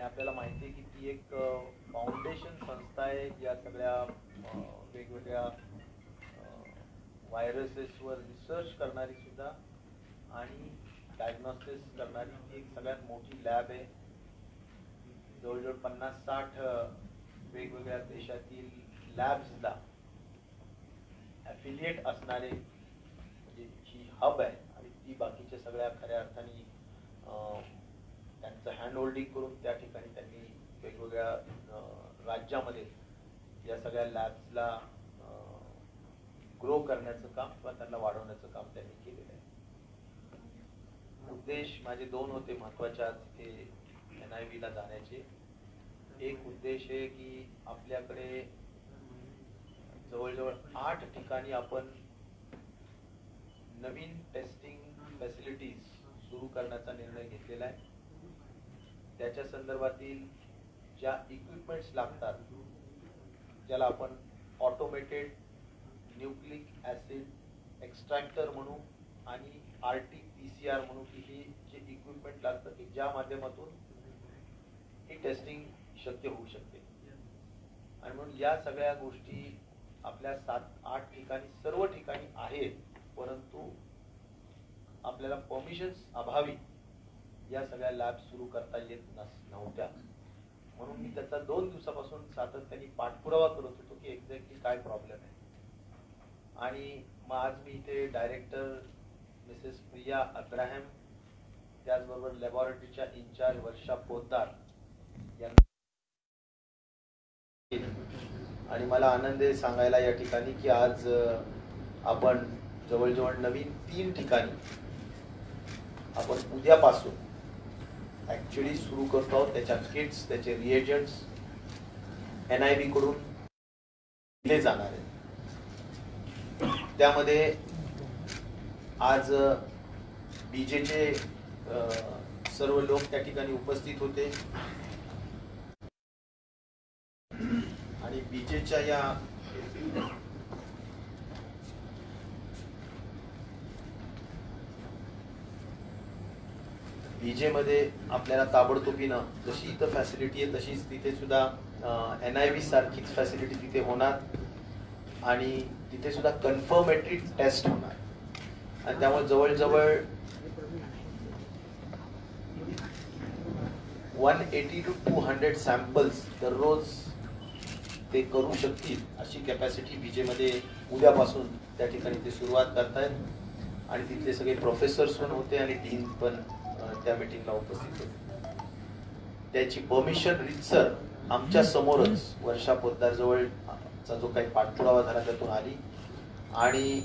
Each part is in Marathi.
आपल्याला माहिती आहे की ती एक फाउंडेशन संस्था आहे या सगळ्या वेगवेगळ्या व्हायरसेसवर रिसर्च करणारी सुद्धा आणि डायग्नोस्टिस करणारी एक सगळ्यात मोठी लॅब आहे. जवळजवळ 50-60 वेगवेगळ्या देशातील लॅब्सला ॲफिलिएट असणारे म्हणजे जी हब आहे आणि ती बाकीच्या सगळ्या खऱ्या अर्थाने त्यांचं हँड होल्डिंग करून त्या ठिकाणी त्यांनी वेगवेगळ्या राज्यामध्ये या सगळ्या लॅब्सला ग्रो करण्याचं काम किंवा त्यांना वाढवण्याचं काम त्यांनी केलेलं आहे. उद्देश माझे दोन होते महत्वाचे आज तिथे NIV ला जाण्याचे. एक उद्देश आहे की आपल्याकडे जवळजवळ 8 ठिकाणी आपण नवीन टेस्टिंग फॅसिलिटीज सुरू करण्याचा निर्णय घेतलेला आहे. त्याच्या संदर्भातील ज्या इक्विपमेंट्स लागतात ज्याला आपण ऑटोमेटेड न्यूक्लिक ॲसिड एक्स्ट्रॅक्टर म्हणू आणि RT-PCR म्हणू की हे जे इक्विपमेंट लागतं की ज्या माध्यमातून ही टेस्टिंग शक्य होऊ शकते. आणि म्हणून या सगळ्या गोष्टी आपल्या 7-8 ठिकाणी सर्व ठिकाणी आहेत, परंतु आपल्याला परमिशन्स अभावी या सगळ्या लॅब सुरू करता येत नव्हत्या. म्हणून मी त्याचा 2 दिवसापासून सातत्याने पाठपुरावा करत होतो की एक्झॅक्टली काय प्रॉब्लेम आहे. आणि मग आज मी इथे डायरेक्टर मिसेस प्रिया अब्राहम, त्याचबरोबर लॅबॉरेटरीच्या इन्चार्ज वर्षा पोद्दार यांना, आणि मला आनंद आहे सांगायला या ठिकाणी की आज आपण जवळजवळ नवीन 3 ठिकाणी आपण उद्यापासून ऍक्च्युअली सुरू करतो आहोत. त्याच्या किट्स, त्याचे रिएजंट्स NIV कडून दिले जाणार आहेत. त्यामध्ये आज BJचे सर्व लोक त्या ठिकाणी उपस्थित होते आणि BJच्या या BJमध्ये आपल्याला ताबडतोबीनं जशी इथं फॅसिलिटी आहे तशीच तिथे सुद्धा NIV सारखीच फॅसिलिटी तिथे होणार आणि तिथे सुद्धा कन्फर्मेटरी टेस्ट होणार. आणि त्यामुळे जवळजवळ 180 to 200 सॅम्पल्स दररोज ते करू शकतील अशी कॅपॅसिटी BJमध्ये उद्यापासून त्या ठिकाणी ते सुरुवात करतायत. आणि तिथले सगळे प्रोफेसर्स पण होते आणि डीन पण त्या मीटिंगला उपस्थित होते. त्याची परमिशन रितसर आमच्या समोरच वर्षा पोद्दार जवळचा जो काही पाठपुरावा झाला त्यातून आली. आणि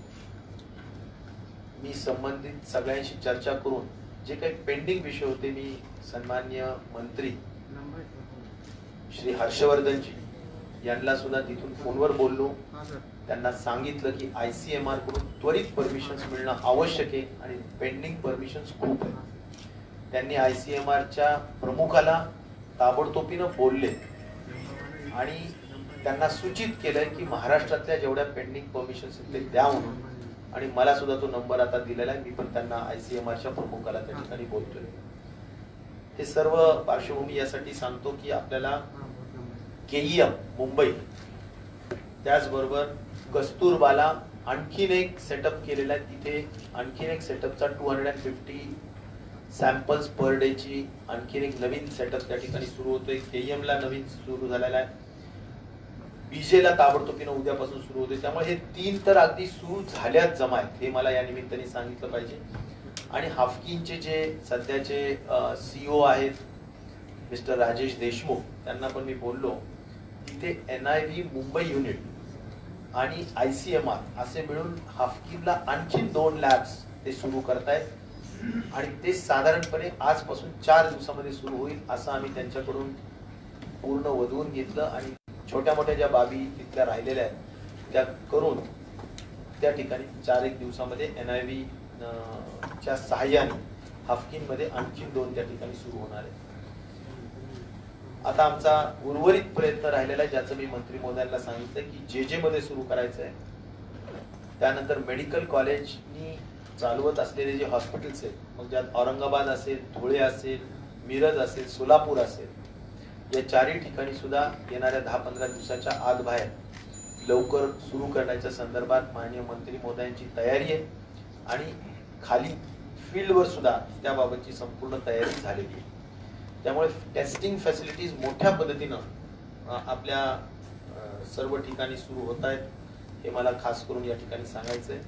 मी संबंधित सगळ्यांशी चर्चा करून जे काही पेंडिंग विषय होते मी सन्माननीय मंत्री श्री हर्षवर्धनजी यांना सुद्धा तिथून फोनवर बोललो. त्यांना सांगितलं की ICMR कडून त्वरित परमिशन्स मिळणं आवश्यक आहे आणि पेंडिंग परमिशन्स खूप आहे. त्यांनी ICMRच्या प्रमुखाला ताबडतोबीनं बोलले आणि त्यांना सूचित केलंय की महाराष्ट्रातल्या जेवढ्या पेंडिंग परमिशन्स आहेत ते द्या म्हणून. आणि मला सुद्धा तो नंबर आता दिलेला आहे. मी पण त्यांना ICMRच्या प्रमुखाला त्या ठिकाणी बोलतोय. हे सर्व पार्श्वभूमी यासाठी सांगतो की आपल्याला KEM मुंबई त्याचबरोबर कस्तुरबाला आणखीन एक सेटअप केलेला आहे. तिथे आणखीन एक सेटअपचा 250 सॅम्पल्स पर डे ची आणखीन एक नवीन सेटअप त्या ठिकाणी सुरू होतोय. KEM ला नवीन सुरू झालेला आहे. BJला ताबडतोबीनं उद्यापासून सुरू होते. त्यामुळे हे 3 तर अगदी सुरू झाल्यात जमा आहेत हे मला या निमित्ताने सांगितलं पाहिजे. आणि हाफकिनचे जे सध्याचे CEO आहेत मिस्टर राजेश देशमुख त्यांना पण मी बोललो. तिथे NIV मुंबई युनिट आणि ICMR असे मिळून हाफकिनला आणखीन 2 लॅब्स ते सुरू करतायत आणि ते साधारणपणे आजपासून 4 दिवसामध्ये सुरू होईल असं आम्ही त्यांच्याकडून पूर्ण वधवून घेतलं. आणि छोट्या मोठ्या ज्या बाबी तिथल्या राहिलेल्या आहेत त्या करून त्या ठिकाणी 4-1 दिवसामध्ये NIV च्या सहाय्याने हाफकिनमध्ये आणखीन 2 त्या ठिकाणी सुरू होणार आहे. आता आमचा उर्वरित प्रयत्न राहिलेला आहे ज्याचं मी मंत्री महोदयांना सांगितलं की JJ मध्ये सुरू करायचं आहे. त्यानंतर मेडिकल कॉलेजनी चालवत असलेले जे हॉस्पिटल्स आहेत मग ज्यात औरंगाबाद असेल, धुळे असेल, मिरज असेल, सोलापूर असेल, या चारही ठिकाणी सुद्धा येणाऱ्या 10-15 दिवसाच्या आत बाहेर लवकर सुरू करण्याच्या संदर्भात माननीय मंत्री महोदयांची तयारी आहे आणि खाली फील्डवर सुद्धा त्याबाबतची संपूर्ण तयारी झालेली आहे. त्यामुळे टेस्टिंग फॅसिलिटीज मोठ्या पद्धतीनं आपल्या सर्व ठिकाणी सुरू होत आहेत, हे मला खास करून या ठिकाणी सांगायचंय.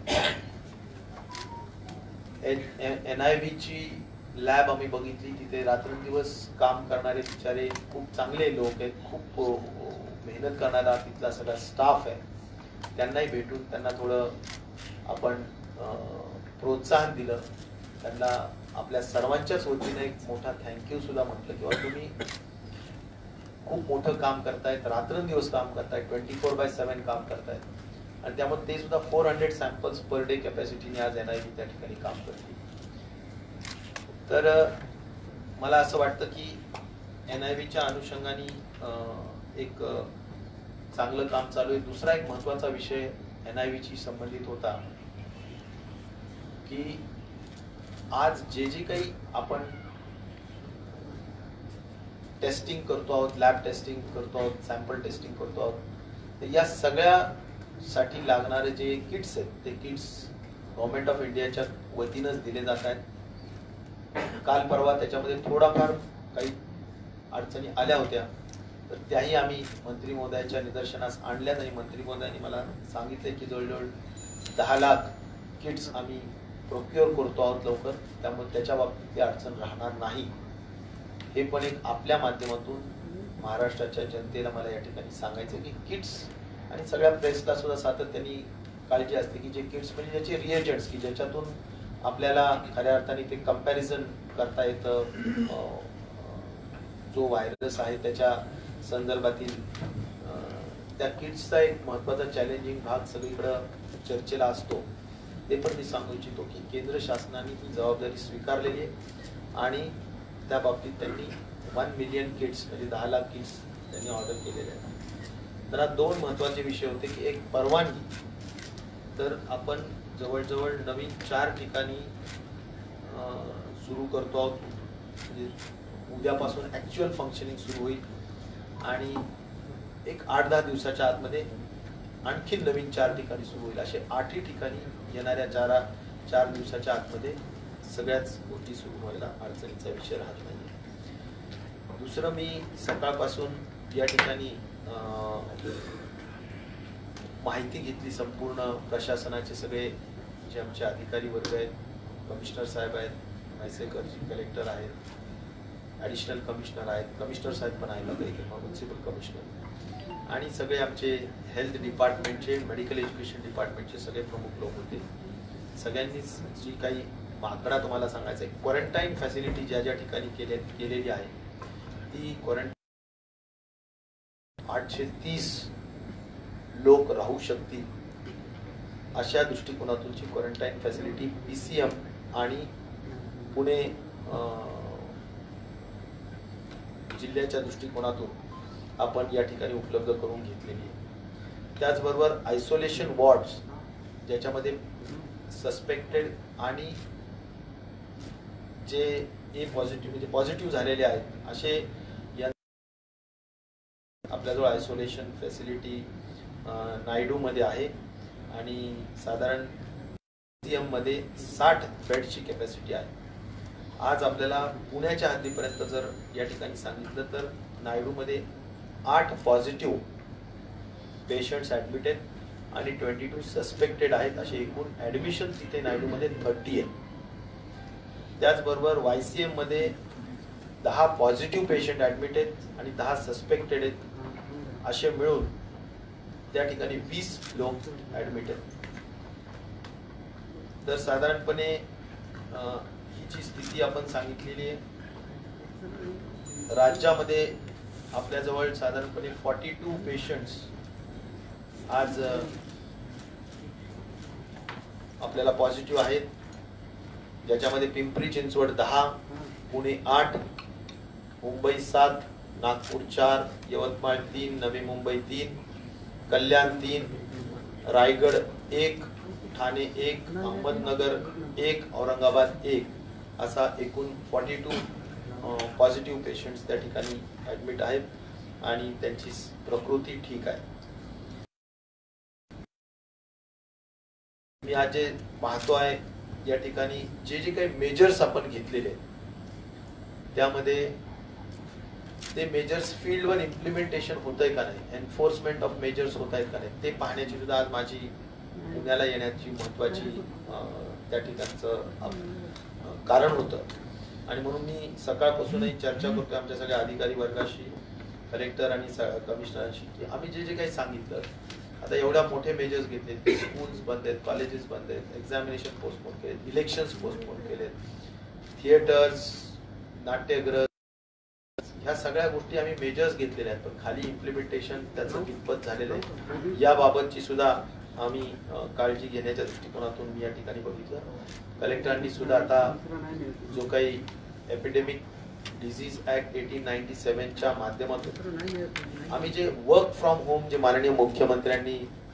NIV ची लॅब आम्ही बघितली, तिथे रात्रंदिवस काम करणारे बिचारे खूप चांगले लोक आहेत, खूप मेहनत करणारा तिथला सगळा स्टाफ आहे. त्यांनाही भेटून त्यांना थोडं आपण प्रोत्साहन दिलं, त्यांना आपल्या सर्वांच्याच वतीने एक मोठा थँक्यू सुद्धा म्हटलं, किंवा तुम्ही खूप मोठं काम करतायत, रात्रंदिवस काम करतायत, 24/7 काम करतायत आणि त्यामुळे ते सुद्धा 400 सॅम्पल्स पर डे कॅपॅसिटीने आज NIV त्या ठिकाणी काम करते. तर मला असं वाटतं की NIVच्या अनुषंगाने एक चांगलं काम चालू आहे. दुसरा एक महत्वाचा विषय NIVची संबंधित होता की आज जे काही आपण टेस्टिंग करतो आहोत, लॅब टेस्टिंग करतो आहोत, सॅम्पल टेस्टिंग करतो आहोत, तर या सगळ्यासाठी लागणारे जे किट्स आहेत ते किट्स गव्हर्नमेंट ऑफ इंडियाच्या वतीनंच दिले जात आहेत. काल परवा त्याच्यामध्ये थोडाफार काही अडचणी आल्या होत्या, तर त्याही आम्ही मंत्री महोदयांच्या निदर्शनास आणल्या नाही. मंत्री महोदयांनी मला सांगितले की जवळजवळ 10 लाख किट्स आम्ही प्रोक्युअर करतो आहोत लवकर, त्यामुळे त्याच्या बाबतीत अडचण राहणार नाही. हे पण एक आपल्या माध्यमातून महाराष्ट्राच्या जनतेला मला या ठिकाणी सांगायचं की किट्स आणि सगळ्या प्रेसला सुद्धा सातत्याने काळजी असते की जे किट्स म्हणजे ज्याचे रिएजंट्स की ज्याच्यातून आपल्याला खऱ्या अर्थाने ते कंपॅरिझन करता येतं, जो व्हायरस आहे त्याच्या संदर्भातील त्या किट्सचा एक महत्त्वाचा चॅलेंजिंग भाग सगळीकडं चर्चेला असतो. ते पण मी सांगू इच्छितो की केंद्र शासनाने ही जबाबदारी स्वीकारलेली आहे आणि त्या बाबतीत त्यांनी 1 मिलियन किट्स म्हणजे 10 लाख किट्स त्यांनी ऑर्डर केलेले आहेत. तर 2 महत्त्वाचे विषय होते की एक परवानगी, तर आपण जवळजवळ नवीन 4 ठिकाणी सुरू करतो आहोत, म्हणजे उद्यापासून ॲक्च्युअल फंक्शनिंग सुरू होईल आणि एक 8-10 दिवसाच्या आतमध्ये आणखी नवीन 4 ठिकाणी सुरू होईल. असे 8ही ठिकाणी येणाऱ्या 4 दिवसाच्या आतमध्ये सगळ्याच गोष्टी सुरू व्हायला अडचणीचा विषय राहत नाही. दुसरं, मी सकाळपासून या ठिकाणी माहिती घेतली संपूर्ण प्रशासनाचे सगळे जे आमचे अधिकारी वर्ग आहेत, कमिशनर साहेब आहेत, म्हैसेकर जी कलेक्टर आहेत, ॲडिशनल कमिशनर आहेत, कमिशनर साहेब पण आहेत इथे, म्युन्सिपल कमिशनर आणि सगळे आमचे हेल्थ डिपार्टमेंटचे, मेडिकल एज्युकेशन डिपार्टमेंटचे सगळे प्रमुख लोक होते. सगळ्यांनीच जी काही आकडा तुम्हाला सांगायचा आहे, क्वारंटाईन फॅसिलिटी ज्या ज्या ठिकाणी केलेली आहे ती क्वारंटाईन 830 लोक राहू शकतील अशा दृष्टिकोनातूनची क्वारंटाईन फॅसिलिटी PCM आणि पुणे जिल्ह्याच्या दृष्टिकोनातून आपण या ठिकाणी उपलब्ध करून घेतलेली आहे. त्याचबरोबर आयसोलेशन वॉर्ड्स ज्याच्यामध्ये सस्पेक्टेड आणि जे पॉझिटिव्ह म्हणजे पॉझिटिव्ह झालेले आहेत असे आपल्याजवळ आयसोलेशन फॅसिलिटी नायडूमध्ये आहे आणि साधारण PCM मध्ये 60 बेडची कॅपॅसिटी आहे. आज आपल्याला पुण्याच्या हद्दीपर्यंत जर या ठिकाणी सांगितलं तर नायडूमध्ये 8 पॉझिटिव्ह पेशंट्स ॲडमिट आहेत आणि 22 सस्पेक्टेड आहेत. असे एकूण ॲडमिशन तिथे नायडूमध्ये 30 आहे. त्याचबरोबर YCM मध्ये 10 पॉझिटिव्ह पेशंट ॲडमिट आहेत आणि 10 सस्पेक्टेड आहेत. असे मिळून त्या ठिकाणी 20 लोक ॲडमिट आहेत. तर साधारणपणे ही जी स्थिती आपण सांगितलेली आहे, राज्यामध्ये आपल्याजवळ साधारणपणे 42 पेशंट्स आज आपल्याला पॉझिटिव्ह आहेत, ज्याच्यामध्ये पिंपरी चिंचवड 10, पुणे 8, मुंबई 7, नागपूर 4, यवतमाळ 3, नवी मुंबई 3, कल्याण 3, रायगड 1, ठाणे 1, अहमदनगर 1, औरंगाबाद 1 असा एकूण 42 पॉझिटिव्ह पेशंट्स त्या ठिकाणी ॲडमिट आहेत आणि त्यांची प्रकृती ठीक आहे. मी आज जे पाहतो आहे या ठिकाणी जे काही मेजर्स आपण घेतलेले त्यामध्ये ते मेजर्स फील्डवर इम्प्लिमेंटेशन होत आहे का नाही, एन्फोर्समेंट ऑफ मेजर्स होत आहेत का नाही, ते पाहण्याची सुद्धा आज माझी पुण्याला येण्याची महत्वाची त्या ठिकाणचं कारण होतं. आणि म्हणून मी सकाळपासूनही चर्चा करतोय आमच्या सगळ्या अधिकारी वर्गाशी, कलेक्टर आणि कमिशनरांशी, की आम्ही जे काही सांगितलं आता एवढ्या मोठे मेजर्स घेतले, स्कूल्स बंद आहेत, कॉलेजेस बंद आहेत, एक्झामिनेशन पोस्टपोन केलेत, इलेक्शन्स पोस्टपोन केलेत, थिएटर्स, नाट्यगृह, ह्या सगळ्या गोष्टी आम्ही मेजर्स घेतलेल्या आहेत, पण खाली इम्प्लिमेंटेशन त्याचं कितपत झालेलं आहे याबाबतची सुद्धा आम्ही काळजी घेण्याच्या दृष्टिकोनातून मी या ठिकाणी बघितलं. कलेक्टरांनी सुद्धा आता जो काही एपिडेमिक डिझीज ऍक्ट 1897च्या माध्यमातून आम्ही जे वर्क फ्रॉम होम जे माननीय मुख्यमंत्र्यांनी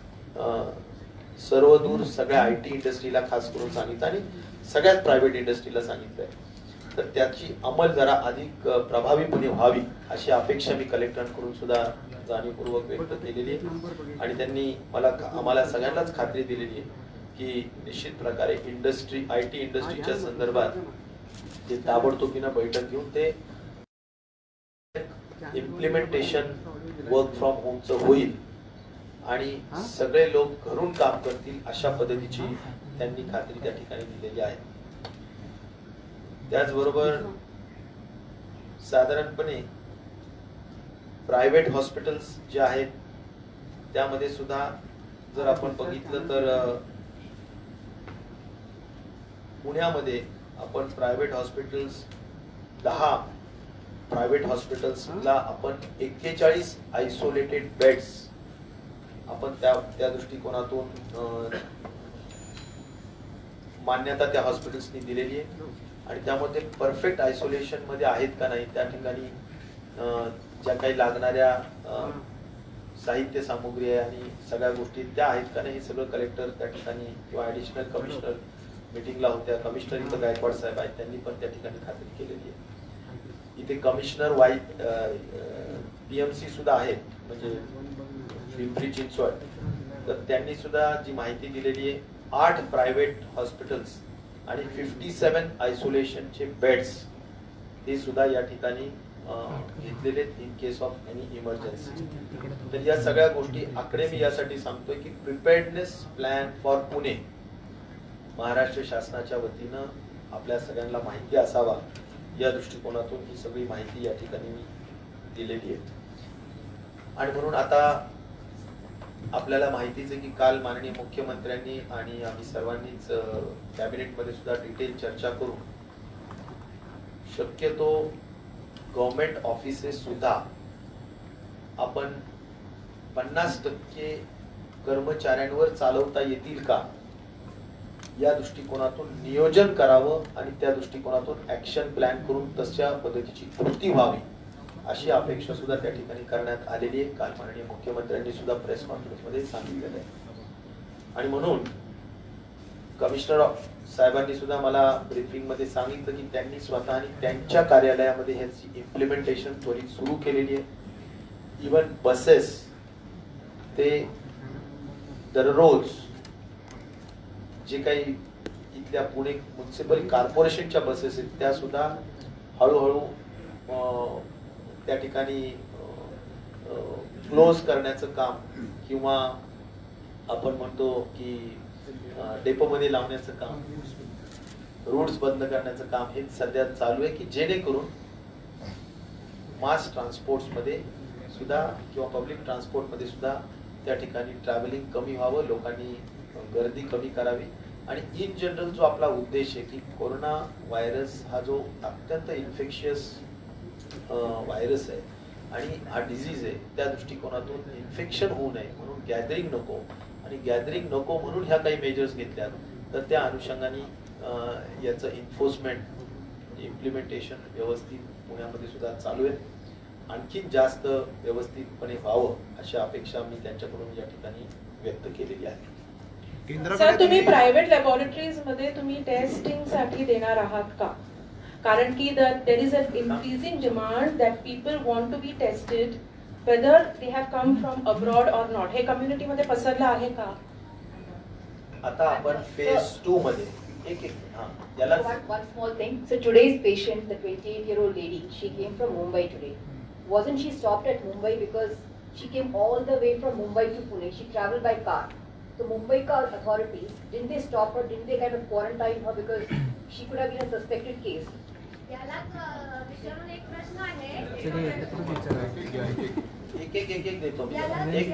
सर्वदूर सगळ्या IT इंडस्ट्रीला खास करून सांगितलं आणि सगळ्यात प्रायव्हेट इंडस्ट्रीला सांगितलंय, तर त्याची अंमल जरा अधिक प्रभावीपणे व्हावी अशी अपेक्षा मी कलेक्टरांकडून सुद्धा जाणीवपूर्वक व्यक्त केलेली आहे. आणि त्यांनी आम्हाला सगळ्यांनाच खात्री दिलेली आहे की निश्चित प्रकारे IT इंडस्ट्रीच्या संदर्भात ते ताबडतोबीनं बैठक घेऊन ते इम्प्लिमेंटेशन वर्क फ्रॉम होमचं होईल आणि सगळे लोक घरून काम करतील अशा पद्धतीची त्यांनी खात्री त्या ठिकाणी दिलेली आहे. त्याचबरोबर साधारणपणे प्रायव्हेट हॉस्पिटल्स जे आहेत त्यामध्ये सुद्धा जर आपण बघितलं तर पुण्यामध्ये आपण प्रायव्हेट हॉस्पिटल्स 10 प्रायव्हेट हॉस्पिटल्सला आपण 41 आयसोलेटेड बेड्स आपण त्या दृष्टिकोनातून मान्यता त्या हॉस्पिटल्सनी दिलेली आहे. आणि त्यामध्ये परफेक्ट आयसोलेशन मध्ये आहेत का नाही, त्या ठिकाणी ज्या काही लागणाऱ्या साहित्य सामुग्री आहे आणि सगळ्या गोष्टी त्या आहेत का नाही, हे सगळं कलेक्टर त्या ठिकाणी किंवा ऍडिशनल कमिशनर मीटिंगला होत्या. कमिशनर इथं गायकवाड साहेब आहेत, त्यांनी पण त्या ठिकाणी खात्री केलेली आहे. इथे कमिशनर PMC सुद्धा आहेत, म्हणजे पिंपरी चिंचवड, तर त्यांनी सुद्धा जी माहिती दिलेली आहे 8 प्रायव्हेट हॉस्पिटल्स आणि 57 आयसोलेशनचे बेड्स हे सुद्धा या ठिकाणी घेतलेले in case of any emergency. तर या सगळ्या गोष्टी आकडे मी यासाठी सांगतोय की preparedness plan for Pune Maharashtra शासनाच्या वतीनं आपल्या सगळ्यांना माहिती असावा या दृष्टिकोनातून ही सगळी माहिती या ठिकाणी मी दिलेली आहे. आणि म्हणून आता आपल्याला माहितीच आहे की काल माननीय मुख्यमंत्र्यांनी आणि आम्ही सर्वांनीच कॅबिनेटमध्ये सुद्धा डिटेल चर्चा करून शक्यतो गव्हर्नमेंट ऑफिसेस सुद्धा आपण 50% कर्मचाऱ्यांवर चालवता येतील का या दृष्टिकोनातून नियोजन करावं आणि त्या दृष्टिकोनातून ऍक्शन प्लॅन करून तशा पद्धतीची कृती व्हावी अशी अपेक्षा सुद्धा त्या ठिकाणी करण्यात आलेली आहे. काल माननीय मुख्यमंत्र्यांनी सुद्धा प्रेस कॉन्फरन्स मध्ये सांगितलेलं आहे. आणि म्हणून कमिशनर साहेबांनी सुद्धा मला ब्रीफिंग मध्ये सांगितलं की त्यांनी स्वतःनी त्यांच्या कार्यालयामध्ये ह्याची इम्प्लिमेंटेशन त्वरित सुरू केलेली आहे. इव्हन बसेस ते दररोज जे काही इथल्या पुणे म्युनिसिपल कॉर्पोरेशनच्या बसेस आहेत त्या सुद्धा हळूहळू त्या ठिकाणी क्लोज करण्याचं काम किंवा आपण म्हणतो की डेपोमध्ये लावण्याचं काम, रूट्स बंद करण्याचं काम हे सध्या चालू आहे की जेणेकरून मास ट्रान्सपोर्ट्समध्ये सुद्धा किंवा पब्लिक ट्रान्सपोर्टमध्ये सुद्धा त्या ठिकाणी ट्रॅव्हलिंग कमी व्हावं, लोकांनी गर्दी कमी करावी. आणि इन जनरल जो आपला उद्देश आहे की कोरोना व्हायरस हा जो अत्यंत इन्फेक्शियस व्हायरस आहे आणि हा डिझीज आहे त्या दृष्टिकोनातून इन्फेक्शन होऊ नये म्हणून गॅदरिंग नको आणि गॅदरिंग नको म्हणून ह्या काही मेजर्स घेतल्या तर त्या अनुषंगाने याचं इन्फोर्समेंट इम्प्लिमेंटेशन व्यवस्थित पुण्यामध्ये सुद्धा चालू आहे. आणखीन जास्त व्यवस्थितपणे व्हावं अशा अपेक्षा मी त्यांच्याकडून या ठिकाणी व्यक्त केलेली आहे. सर, तुम्ही प्रायव्हेट लॅबोरेटरीज मध्ये तुम्ही टेस्टिंग साठी देणार आहात का? कारण की there is an increasing demand that people want to be tested whether they have come from abroad or not. हे कम्युनिटी मध्ये पसरलं आहे का? आता आपण फेज 2 मध्ये एक याला one small thing. So today's patient, the 28-year-old lady, she came from Mumbai today. Wasn't she stopped at Mumbai because she came all the way from Mumbai to Pune? She traveled by car. The Mumbai car authorities, didn't they stop her? Didn't they kind of quarantine her because she could have been a suspected case? एक देतो मी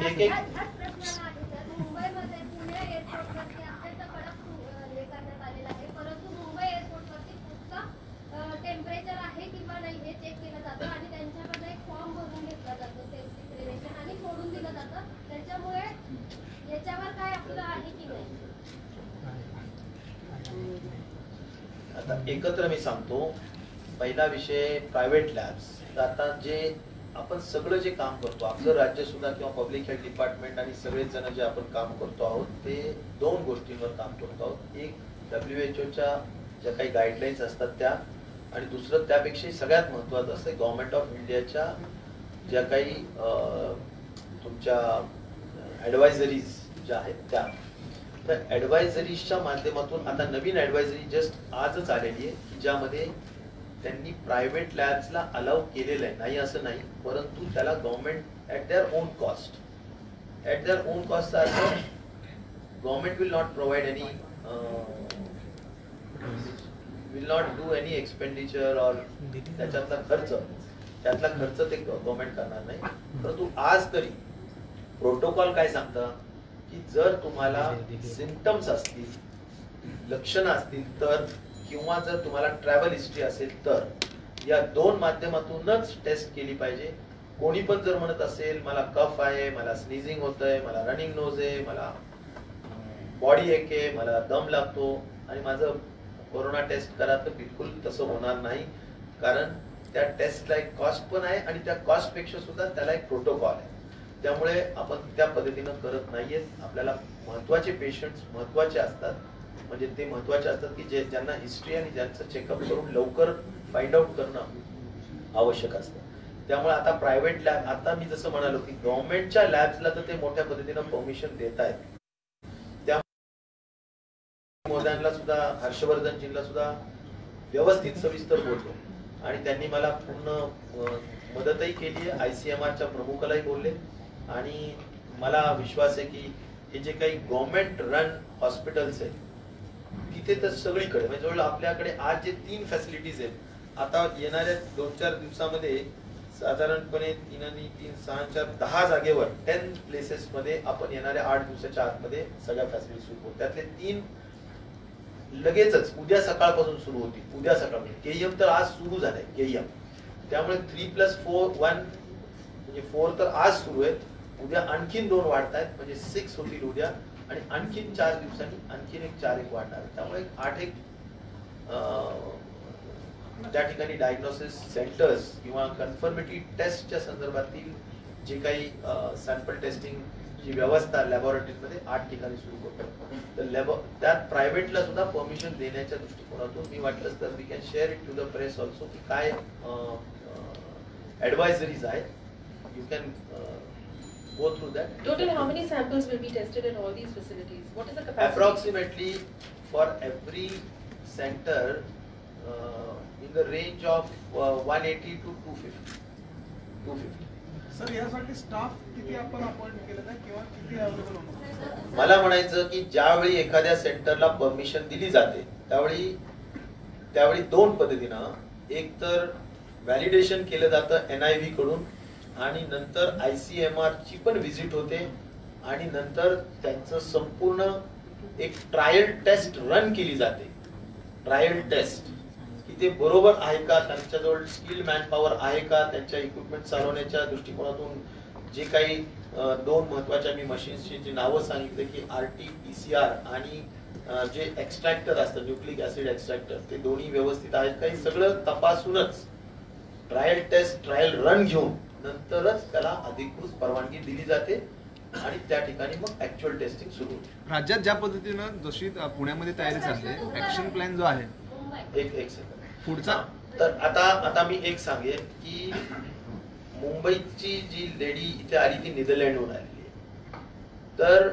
टेम्परेचर आहे किंवा नाही हे चेक केलं जातं आणि त्यांच्याकडनं एक फॉर्म भरून घेतला जातो सेफ्टी प्रिव्हेंशन आणि सोडून दिलं जातं. त्याच्यामुळे याच्यावर काय आपलं आहे की नाही? आता एकत्र मी सांगतो. पहिला विषय प्रायव्हेट लॅब्स. आता जे आपण सगळं जे काम करतो आपलं राज्य सुद्धा किंवा पब्लिक हेल्थ डिपार्टमेंट आणि सगळेच जण जे आपण काम करतो आहोत ते दोन गोष्टींवर काम करतो आहोत. एक WHO ज्या काही गाईडलाईन्स असतात त्या, आणि दुसरं त्यापेक्षा सगळ्यात महत्त्वाचं असतं गव्हर्नमेंट ऑफ इंडियाच्या ज्या काही तुमच्या ॲडवायझरीज ज्या आहेत त्या ॲडवायझरीजच्या माध्यमातून आता नवीन ॲडवायझरी जस्ट आजच आलेली आहे की ज्यामध्ये त्यांनी प्रायव्हेट लॅब्सला अलाउ केलेलं आहे. नाही असं नाही, परंतु त्याला गव्हर्नमेंट ॲट देअर ओन कॉस्टचा अर्थ government will not provide any will not do any expenditure or त्याच्यातला खर्च ते गव्हर्नमेंट करणार नाही. परंतु आज तरी प्रोटोकॉल काय सांगतं की जर तुम्हाला सिम्पटम्स असतील, लक्षणं असतील तर, किंवा जर तुम्हाला ट्रॅव्हल हिस्ट्री असेल तर या दोन माध्यमातूनच टेस्ट केली पाहिजे. कोणी पण जर म्हणत असेल मला कफ आहे, मला स्नीझिंग होतंय, मला रनिंग नोज आहे, मला बॉडी एक आहे, मला दम लागतो आणि माझं कोरोना टेस्ट करा, तर बिलकुल तसं होणार नाही. कारण त्या टेस्टला एक कॉस्ट पण आहे आणि त्या कॉस्ट पेक्षा सुद्धा त्याला एक प्रोटोकॉल आहे. त्यामुळे आपण त्या पद्धतीनं करत नाहीयेत. आपल्याला महत्वाचे पेशंट्स महत्वाचे असतात, म्हणजे ते महत्वाचे असतात की जे ज्यांना हिस्ट्री आणि ज्यांचं चेकअप करून लवकर फाइंड आउट करणं आवश्यक असतं. त्यामुळे आता प्रायव्हेट लॅब, आता मी जसं म्हणालो की गव्हर्नमेंटच्या लॅब्सला तर ते मोठ्या पद्धतीनं परमिशन देत आहेत. मोदयांना सुद्धा, हर्षवर्धनजींना सुद्धा व्यवस्थित सविस्तर बोलतो आणि त्यांनी मला पूर्ण मदतही केली आहे. ICMRच्या प्रमुखालाही बोलले आणि मला विश्वास आहे की हे जे काही गव्हर्नमेंट रन हॉस्पिटल्स आहेत तिथे तर सगळीकडे म्हणजे जवळ आपल्याकडे आज जे 3 फॅसिलिटीज आहेत, आता येणाऱ्या 2-4 दिवसामध्ये साधारणपणे 3 आणि 3, 6, 4, 10 जागेवर 10 प्लेसेस मध्ये आपण येणाऱ्या 8 दिवसाच्या आतमध्ये सगळ्या फॅसिलिटी सुरू होतात. त्यातले 3 लगेचच उद्या सकाळपासून सुरू होतील. उद्या सकाळ KEM तर आज सुरू झालंय KEM. त्यामुळे 3+4 म्हणजे 4 तर आज सुरू आहेत. उद्या आणखीन 2 वाढत आहेत, म्हणजे 6 होतील उद्या आणि आणखीन 4 दिवसांनी आणखीन 4 वाढणार. त्यामुळे 8 त्या ठिकाणी डायग्नोसिस सेंटर्स किंवा कन्फर्मिटी टेस्टच्या संदर्भातील जे काही सॅम्पल टेस्टिंग जी व्यवस्था लॅबोरेटरीमध्ये 8 ठिकाणी सुरू करतो. तर त्यात प्रायव्हेटला सुद्धा परमिशन देण्याच्या दृष्टिकोनातून मी वाटलंच तर we can share it to the press also की काय ॲडवायझरीज आहेत. You can go through that. Total how many samples will be tested in all these facilities? What is the capacity? Approximately for every center in the range of 180 to 250. Sir यासाठी स्टाफ किती आपण अपॉइंट केलं आहे किंवा किती अवेलेबल होणार? मला म्हणायचं की ज्यावेळी एखाद्या सेंटरला परमिशन दिली जाते त्यावेळी 2 पद्धतीनं, एक तर व्हॅलिडेशन केलं जातं NIV कडून आणि नंतर ICMR ची पण व्हिजिट होते आणि नंतर त्यांचं संपूर्ण एक ट्रायल टेस्ट रन केली जाते. ट्रायल टेस्ट की ते बरोबर आहे का, त्यांच्याजवळ स्किल मॅन पॉवर आहे का, त्यांच्या इक्विपमेंट चालवण्याच्या दृष्टिकोनातून जे काही 2 महत्वाच्या मी मशीन्सची जी नावं सांगितले की RT-PCR आणि जे एक्स्ट्रॅक्टर असतं न्यूक्लिक ऍसिड एक्स्ट्रॅक्टर, ते दोन्ही व्यवस्थित आहेत काही सगळं तपासूनच ट्रायल टेस्ट ट्रायल रन घेऊन नंतरच त्याला अधिकृत परवानगी दिली जाते आणि त्या ठिकाणी मग ऍक्च्युअल टेस्टिंग सुरू होते. राज्यात ज्या पद्धतीनं जशी पुण्यामध्ये तयारी चालली ऍक्शन प्लॅन जो आहे एक सेकंड पुढचा तर आता मी एक सांगेन की मुंबईची जी लेडी इथे आली ती नेदरलँडहून आलेली आहे. तर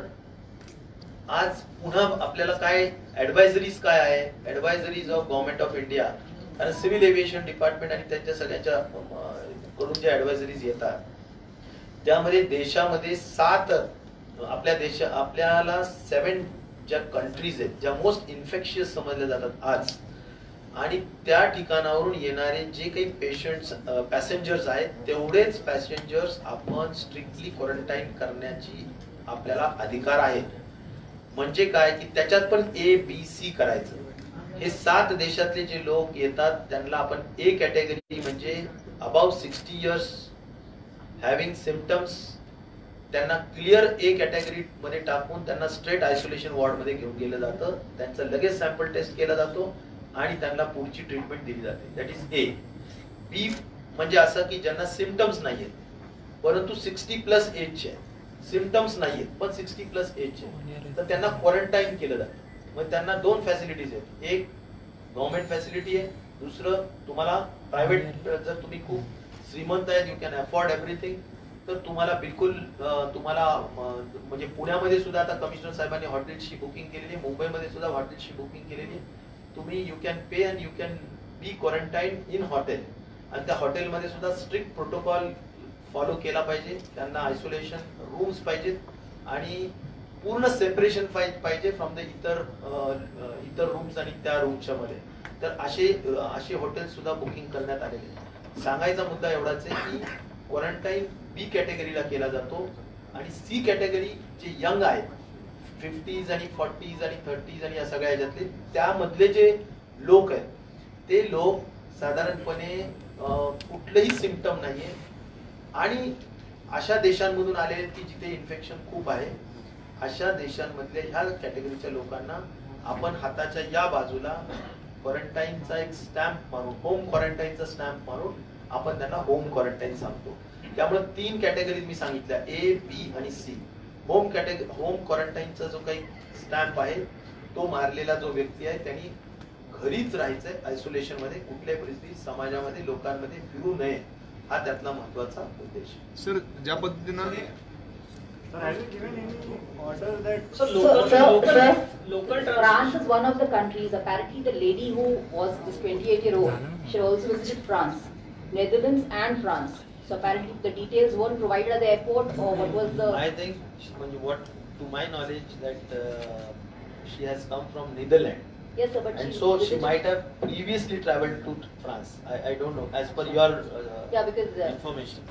आज पुन्हा आपल्याला काय ऍडवायझरीज काय आहे, advisories of government of India आणि सिव्हिल एव्हिएशन डिपार्टमेंट आणि त्यांच्या सगळ्यांच्या कडून जे ऍडवायझरीज येतात त्यामध्ये देशामध्ये 7 आपल्याला 7 ज्या कंट्रीज आहेत ज्या मोस्ट इन्फेक्शियस समजल्या जातात आज, आणि त्या ठिकाणावरून येणारे जे काही पेशंट्स पॅसेंजर्स आहेत तेवढेच पॅसेंजर्स आपण स्ट्रिक्टली क्वारंटाईन करण्याची आपल्याला अधिकार आहे. म्हणजे काय की त्याच्यात पण ABC करायचं. हे 7 देशातले जे लोक येतात त्यांना आपण A कॅटेगरी म्हणजे अबाउट 60 इयर्स हॅव्हिंग सिम्पटम्स त्यांना क्लिअर A कॅटेगरी मध्ये टाकून त्यांना स्ट्रेट आयसोलेशन वॉर्ड मध्ये घेऊन गेलं जातं. त्यांचं लगेच सॅम्पल टेस्ट केला जातो आणि त्यांना पुढची ट्रीटमेंट दिली जाते. That is A. B म्हणजे असं की ज्यांना सिम्पटम्स नाहीयेत परंतु 60+ एजचे आहेत, सिम्पटम्स नाहीयेत पण 60+ एजचे, तर त्यांना क्वारंटाईन केलं जातं. मग त्यांना 2 फॅसिलिटीज आहेत. एक गव्हर्नमेंट फॅसिलिटी आहे, दुसरं तुम्हाला प्रायव्हेट. जर तुम्ही खूप श्रीमंत आहेत, यू कॅन अफोर्ड एव्हरीथिंग, तर तुम्हाला बिलकुल तुम्हाला म्हणजे पुण्यामध्ये सुद्धा आता कमिशनर साहेबांनी हॉटेल्सची बुकिंग केलेली आहे, मुंबईमध्ये सुद्धा हॉटेल्सची बुकिंग केलेली आहे. तुम्ही you can pay and you can be quarantine in hotel, आणि त्या हॉटेलमध्ये सुद्धा स्ट्रिक्ट प्रोटोकॉल फॉलो केला पाहिजे. त्यांना आयसोलेशन रूम्स पाहिजेत आणि पूर्ण सेपरेशन पाहिजे फ्रॉम द इतर रूम्स आणि त्या रूमच्या मध्ये. तर असे हॉटेल सुद्धा बुकिंग करण्यात आलेले. सांगायचा मुद्दा एवढाच आहे की क्वारंटाईन B कॅटेगरीला केला जातो आणि C कॅटेगरी जे यंग आहेत 50s आणि 40s आणि 30s आणि या सगळ्या ह्याच्यातले त्यामधले जे लोक आहेत ते लोक साधारणपणे कुठलेही सिम्पटम नाहीये आणि अशा देशांमधून आलेले की जिथे इन्फेक्शन खूप आहे अशा देशांमधल्या ह्या कॅटेगरीच्या लोकांना आपण हाताच्या या बाजूला क्वारंटाईनचा एक स्टॅम्प मारून, होम क्वारंटाईनचा स्टॅम्प मारून आपण त्यांना होम क्वारंटाईन सांगतो. त्यामुळे 3 कॅटेगरीज मी सांगितल्या, A, B आणि C. होम क्वारंटाईनचा जो काही स्टॅम्प आहे तो मारलेला जो व्यक्ती आहे त्यांनी घरीच राहायचंय आयसोलेशन मध्ये, कुठल्याही परिस्थितीत समाजामध्ये लोकांमध्ये फिरू नये, हा त्यातला महत्वाचा उद्देश. सर ज्या पद्धतीनं France is one of the countries. Apparently, the lady who was this 28-year-old, she also visited France, Netherlands, and France. So apparently, the details weren't provided at the airport, or what was the? I think, what to my knowledge, that she has come from Netherlands. Yes, sir, but And she so she visited- might have previously traveled to France. I don't know. As per your Yeah, because information.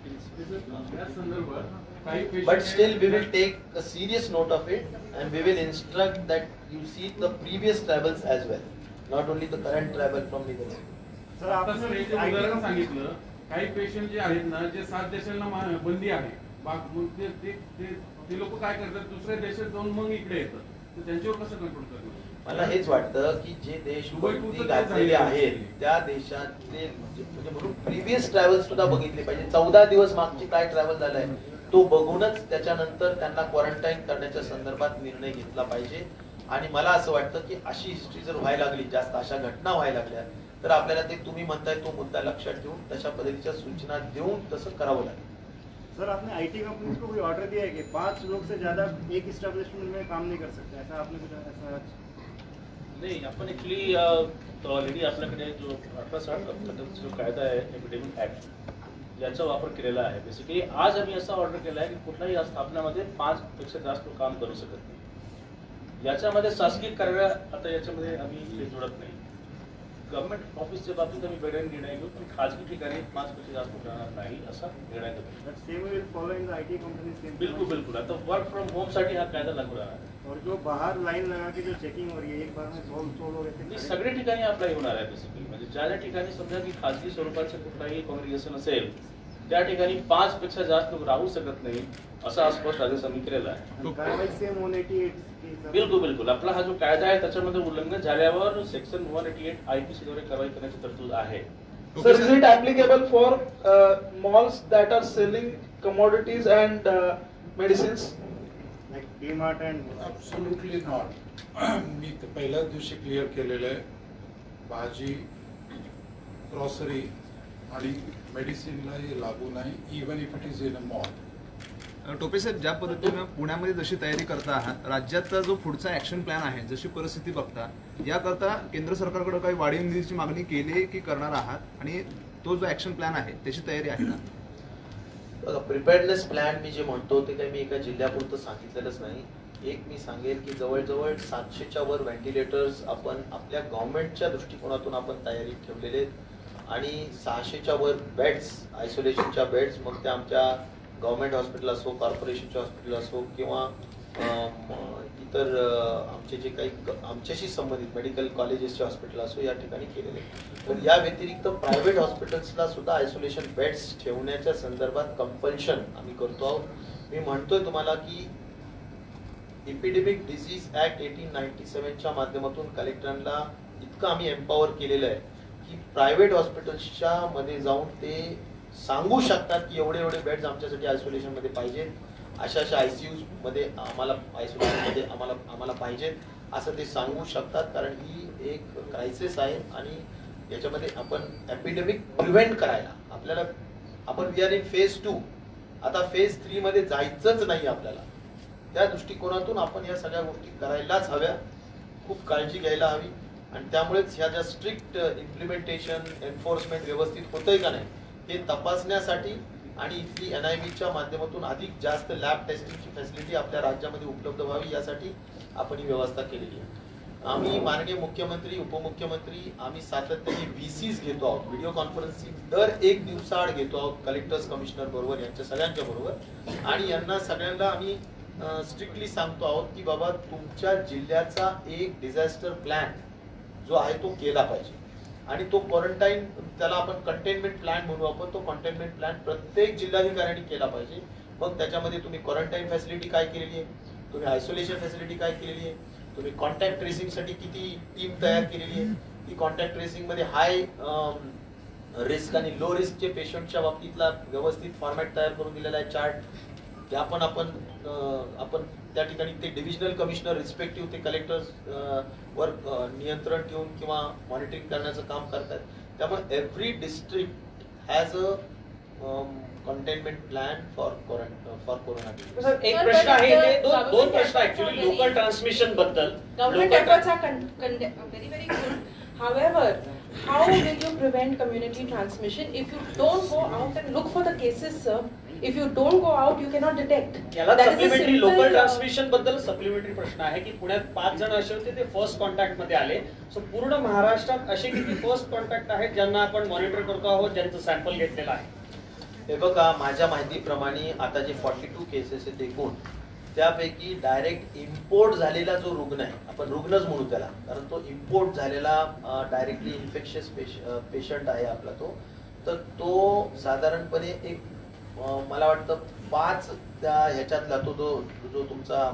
काही But still, we will take a serious note of it, and we will instruct that you see the previous travels as well, not only the current travel from Netherlands. Sir आपण सर एक उदाहरण सांगितलं, काही पेशंट जे आहेत ना जे 7 देशांना बंदी आहे, मग ते लोक काय करतात, दुसऱ्या देशात जाऊन मग इकडे येतात, तर त्यांच्यावर कसं कंट्रोल करणार? मला हेच वाटतं की जे देश बंदी घातलेले आहेत त्या देशातले म्हणजे म्हणून प्रिव्हियस ट्रॅव्हल सुद्धा बघितले पाहिजे. 14 दिवस मागचे काय ट्रॅव्हल झालाय तो बघूनच त्याच्यानंतर त्यांना क्वारंटाईन करण्याच्या संदर्भात निर्णय घेतला पाहिजे. आणि मला असं वाटतं की अशी हिस्ट्री जर व्हायला लागली, जास्त अशा घटना व्हायला लागल्या, तर आपल्याला ते तुम्ही म्हणताय तो मुद्दा लक्षात ठेवून तशा पद्धतीच्या सूचना देऊन तसं करावं लागेल. सर आपने आईटी कंपनीज को कोई ऑर्डर दिया है कि 5 लोग से ज्यादा एक इस्टेब्लिशमेंट में काम नहीं कर सकते, ऐसा आपने कुछ ऐसा? नाही, आपण ऍक्च्युली ऑलरेडी आपल्याकडे जो 1860 जो कायदा आहे एपिडेमिक ऍक्ट याचा वापर केलेला आहे. बेसिकली आज आम्ही असा ऑर्डर केला आहे की कुठल्याही स्थापनामध्ये 5 पेक्षा जास्त काम करू शकत नाही. याच्यामध्ये शासकीय कार्य आता याच्यामध्ये आम्ही जोडत नाही. गव्हर्नमेंट ऑफिसच्या बाबतीत आम्ही वेगळा निर्णय घेऊ, पण खाजगी ठिकाणी 5 पेक्षा जास्त करणार नाही असा निर्णय घेऊ. बिलकुल बिलकुल. आता वर्क फ्रॉम होम साठी हा कायदा लागू राहणार. और जो बाहर लाइन लगा के जो चेकिंग हो रही है, एक बार में 100 लोग ऐसे सगळ्या ठिकाणी अप्लाय होणार आहे. बेसिकली म्हणजे ज्या ज्या ठिकाणी समजा की खाजगी स्वरूपाचं कुठलाही कॉंग्रिगेशन असेल त्या ठिकाणी 5 पेक्षा जास्त लोक राहू शकत नाही असा स्पष्ट आदेश आम्ही केलेला आहे. कारवाई सेम 188 बिलकुल बिलकुल. आपला हा जो कायदा आहे त्याच्यामध्ये उल्लंघन झाल्यावर सेक्शन 188 IPC द्वारे कारवाई करण्याची तरतूद आहे. Sir, is it applicable for malls that are selling commodities and medicines? like DMart and Absolutely not. मी पहिल्याच दिवशी क्लिअर केलेलं आहे, भाजी ग्रॉसरी आणि मेडिसिनला हे लागू नाही, even if it is in a mall. Tope साहेब, ज्या पद्धतीनं पुण्यामध्ये जशी तयारी करता आहात, राज्याचा जो पुढचा ॲक्शन प्लॅन आहे, जशी परिस्थिती बघता, याकरता केंद्र सरकारकडे काही वाढीव निधीची मागणी केली की करणार आहात, आणि तो जो ॲक्शन प्लॅन आहे त्याची तयारी आहे का? बघा, प्रिपेअर्डनेस प्लॅन मी जे म्हणतो ते काही मी एका जिल्ह्यापुरतं सांगितलेलंच नाही. एक मी सांगेल की जवळजवळ 700च्या वर व्हेंटिलेटर्स आपण आपल्या गव्हर्नमेंटच्या दृष्टिकोनातून आपण तयारीत ठेवलेले आहेत, आणि 600च्या वर बेड्स, आयसोलेशनच्या बेड्स, मग त्या आमच्या गव्हर्नमेंट हॉस्पिटल असो, कॉर्पोरेशनचे हॉस्पिटल असो, किंवा इतर आमचे जे काही आमच्याशी संबंधित मेडिकल कॉलेजेसचे हॉस्पिटल असो, या ठिकाणी केलेले. पण या व्यतिरिक्त प्रायव्हेट हॉस्पिटल्सला सुद्धा आयसोलेशन बेड्स ठेवण्याच्या संदर्भात कंपल्शन आम्ही करतो आहोत. मी म्हणतोय तुम्हाला की एपिडेमिक डिसीज ऍक्ट 1897च्या माध्यमातून कलेक्टरांना इतकं आम्ही एम्पॉवर केलेलं आहे की प्रायव्हेट हॉस्पिटल्सच्या मध्ये जाऊन ते सांगू शकतात की एवढे एवढे बेड्स आमच्यासाठी आयसोलेशन मध्ये पाहिजेत, अशा अशा ICUs मध्ये आम्हाला आयसोलेशन मध्ये आम्हाला पाहिजेत, असं ते सांगू शकतात. कारण ही एक क्रायसिस आहे आणि याच्यामध्ये आपण एपिडेमिक प्रिव्हेंट करायला आपल्याला, आपण वी आर इन फेज 2, आता फेज 3 मध्ये जायचंच नाही आपल्याला. त्या दृष्टिकोनातून आपण या सगळ्या गोष्टी करायलाच हव्या, खूप काळजी घ्यायला हवी, आणि त्यामुळेच ह्या ज्या स्ट्रिक्ट इम्प्लिमेंटेशन, एन्फोर्समेंट व्यवस्थित होतंय का नाही हे तपासण्यासाठी आणि इथली NIVच्या माध्यमातून अधिक जास्त लॅब टेस्टिंगची फॅसिलिटी आपल्या राज्यामध्ये उपलब्ध व्हावी यासाठी आपण ही व्यवस्था केलेली आहे. आम्ही माननीय मुख्यमंत्री, उपमुख्यमंत्री, आम्ही सातत्याने VCs घेतो आहोत, व्हिडिओ कॉन्फरन्सिंग दर 1 दिवसाआड घेतो आहोत, कलेक्टर्स, कमिशनर बरोबर, यांच्या सगळ्यांच्या बरोबर, आणि यांना सगळ्यांना आम्ही स्ट्रिक्टली सांगतो आहोत की बाबा तुमच्या जिल्ह्याचा एक डिझास्टर प्लॅन जो आहे तो केला पाहिजे, आणि तो क्वारंटाईन, त्याला आपण कंटेनमेंट प्लॅन म्हणू आपण, तो कंटेनमेंट प्लॅन प्रत्येक जिल्हाधिकाऱ्यांनी केला पाहिजे. मग त्याच्यामध्ये तुम्ही क्वारंटाईन फॅसिलिटी काय केलेली आहे, तुम्ही आयसोलेशन फॅसिलिटी काय केलेली आहे, तुम्ही कॉन्टॅक्ट ट्रेसिंगसाठी किती टीम तयार केलेली आहे, ती कॉन्टॅक्ट ट्रेसिंग मध्ये हाय रिस्क आणि लो रिस्कचे पेशंटच्या बाबतीतला व्यवस्थित फॉर्मॅट तयार करून दिलेला आहे, चार्ट. त्या पण आपण त्या ठिकाणी ते डिव्हिजनल कमिशनर रिस्पेक्टिव्ह ते कलेक्टर्स वर नियंत्रण ठेवून किंवा मॉनिटरिंग करण्याचं काम करतात. त्यामुळे every district has a containment plan for corona. एक प्रश्न आहे, ते दोन प्रश्न ऍक्च्युअली लोकल ट्रान्समिशन बद्दल. Government efforts are very, very good. However, how will you prevent community transmission if you don't go out and look for the cases, sir? If you don't go out, you cannot detect. याला That is a supplementary simple, local transmission बद्दल सप्लिमेंटरी प्रश्न आहे की पुण्यात 5 जण असे होते, ते फर्स्ट कॉन्टॅक्ट मध्ये आले. सो पूर्ण महाराष्ट्रात असे किती फर्स्ट कॉन्टॅक्ट आहेत ज्यांना आपण मॉनिटर करतो आहोत, ज्यांचं सॅम्पल घेतलेलं आहे? हे बघा, माझ्या माहितीप्रमाणे आता जे 42 केसेस आहेत एकूण, त्यापैकी डायरेक्ट इम्पोर्ट झालेला जो रुग्ण आहे, आपण रुग्णच म्हणू त्याला, कारण तो इम्पोर्ट झालेला डायरेक्टली इन्फेक्शियस पेशंट आहे आपला तो, तर तो साधारणपणे एक मला वाटतं 5 त्या ह्याच्यातला तो जो तुमचा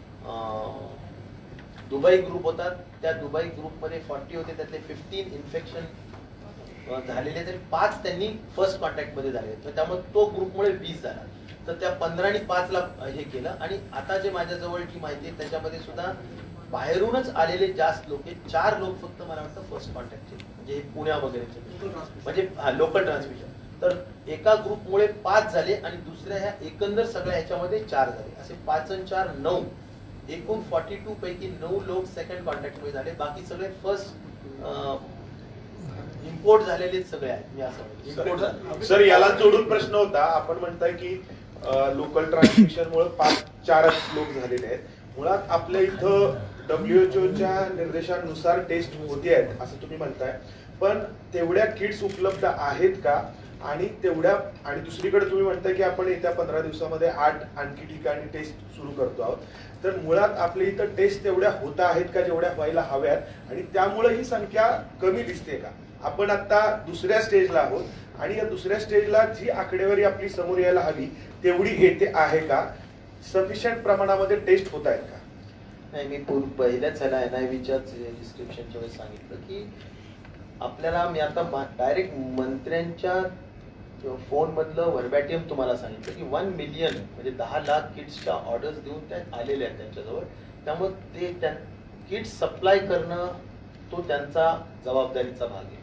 दुबई ग्रुप होता, त्या दुबई ग्रुपमध्ये 40 होते, त्यातले 15 इन्फेक्शन झालेले, तरी 5 त्यांनी फर्स्ट कॉन्टॅक्ट मध्ये झाले, त्यामुळे तो ग्रुपमुळे 20 झाला. तर त्या 15 आणि 5 ला हे केलं. आणि आता जे माझ्याजवळची माहिती आहे त्याच्यामध्ये सुद्धा बाहेरूनच आलेले जास्त लोक आहेत, 4 लोक फक्त मला वाटतं फर्स्ट कॉन्टॅक्टचे, म्हणजे पुण्या वगैरेचे, म्हणजे लोकल ट्रान्समिशन. तर एका ग्रुपमुळे 5 झाले आणि दुसऱ्या ह्या एकंदर सगळ्या ह्याच्यामध्ये 4 झाले, असे 5 आणि 4 9, एकूण 42 पैकी 9 लोक सेकंड कॉन्टॅक्ट मध्ये झाले, बाकी सगळे फर्स्ट इम्पोर्ट झालेले सगळे आहेत. मी असं इम्पोर्ट झाले. सर, याला जोडून प्रश्न होता, आपण म्हणताय की लोकल ट्रान्समिशन मुळे 4च लोक झालेले आहेत. मुळात आपल्या इथं WHO निर्देशानुसार टेस्ट होते आहेत असं तुम्ही म्हणताय, पण तेवढ्या किट्स उपलब्ध आहेत का? आणि दुसरीकडे तुम्ही म्हणताय की आपण येत्या 15 दिवसामध्ये 8 आणखी ठिकाणी टेस्ट सुरू करतो आहोत. तर मुळात आपल्या इथं टेस्ट तेवढ्या होत आहेत का जेवढ्या व्हायला हव्यात, आणि त्यामुळे ही संख्या कमी दिसते का? आपण आता दुसऱ्या स्टेजला आहोत, आणि या दुसऱ्या स्टेजला जी आकडेवारी आपली समोर यायला हवी तेवढी येते आहे का? सफिशियंट प्रमाणामध्ये टेस्ट होत आहेत का? नाही, मी पहिल्याच ह्याला NIVच्याच डिस्क्रिप्शनच्या वेळेस सांगितलं की आपल्याला, मी आता डायरेक्ट मंत्र्यांच्या फोन मधलं व्हर्बॅटियम तुम्हाला सांगितलं की 1 मिलियन म्हणजे 10 लाख किट्सच्या ऑर्डर्स देऊन त्या आलेल्या आहेत त्यांच्याजवळ. त्यामुळे ते किट्स सप्लाय करणं तो त्यांचा जबाबदारीचा भाग आहे.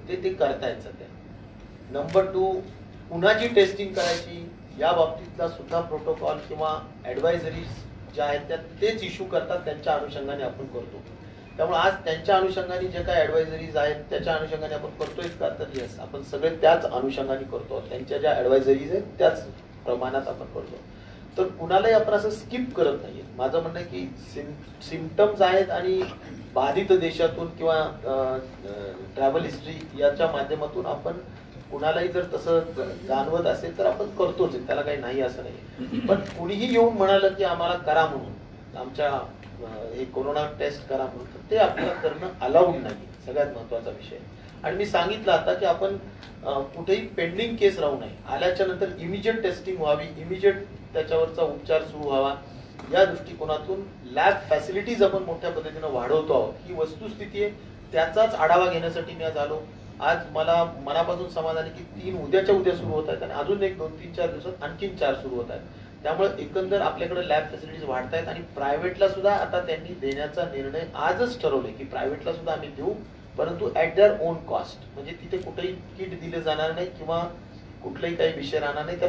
ते करतायत सध्या. नंबर 2, कुणाची टेस्टिंग करायची या बाबतीतला सुद्धा प्रोटोकॉल किंवा ऍडवायझरीज ज्या आहेत त्या तेच इश्यू करतात, त्यांच्या अनुषंगाने आपण करतो. त्यामुळे आज त्यांच्या अनुषंगाने जे काही ऍडवायझरीज आहेत त्याच्या अनुषंगाने आपण करतोय का, तर येस आपण सगळे त्याच अनुषंगाने करतो. त्यांच्या ज्या ऍडवायझरीज आहेत त्याच प्रमाणात आपण करतो. तर कुणालाही आपण असं स्किप करत नाहीये. माझं म्हणणं आहे की सिम्पटम्स आहेत आणि बाधित देशातून किंवा ट्रॅव्हल हिस्ट्री याच्या माध्यमातून आपण कुणालाही जर तसं जाणवत असेल तर आपण करतोच, त्याला काही नाही असं नाही. पण कुणीही येऊन म्हणालं की आम्हाला करा म्हणून, आमच्या हे कोरोना टेस्ट करा म्हणून, तर ते आपल्याला करणं अलाउड नाही, सगळ्यात महत्वाचा विषय. आणि मी सांगितलं आता की आपण कुठेही पेंडिंग केस राहू नये, आल्याच्या नंतर इमिजिएट टेस्टिंग व्हावी, इमिजिएट त्याच्यावरचा उपचार सुरू व्हावा. या दृष्टिकोनातून लॅब फॅसिलिटीज आपण मोठ्या पद्धतीनं वाढवतो आहोत, ही वस्तुस्थिती आहे. त्याचाच आढावा घेण्यासाठी मी आज आलो. आज मला मनापासून समाधान आहे की 3 उद्याच्या उद्या सुरू होत आहेत आणि अजून एक 2-3-4 दिवसात आणखीन 4 सुरू होत आहेत. त्यामुळे एकंदर आपल्याकडे लॅब फॅसिलिटीज वाढत आहेत आणि प्रायव्हेटला सुद्धा आता त्यांनी देण्याचा निर्णय आजच ठरवले की प्रायव्हेटला सुद्धा आम्ही देऊ, परंतु ऍट देअर ओन कॉस्ट. म्हणजे तिथे कुठेही किट दिले जाणार नाही किंवा कुठलाही काही विषय राहणार नाही.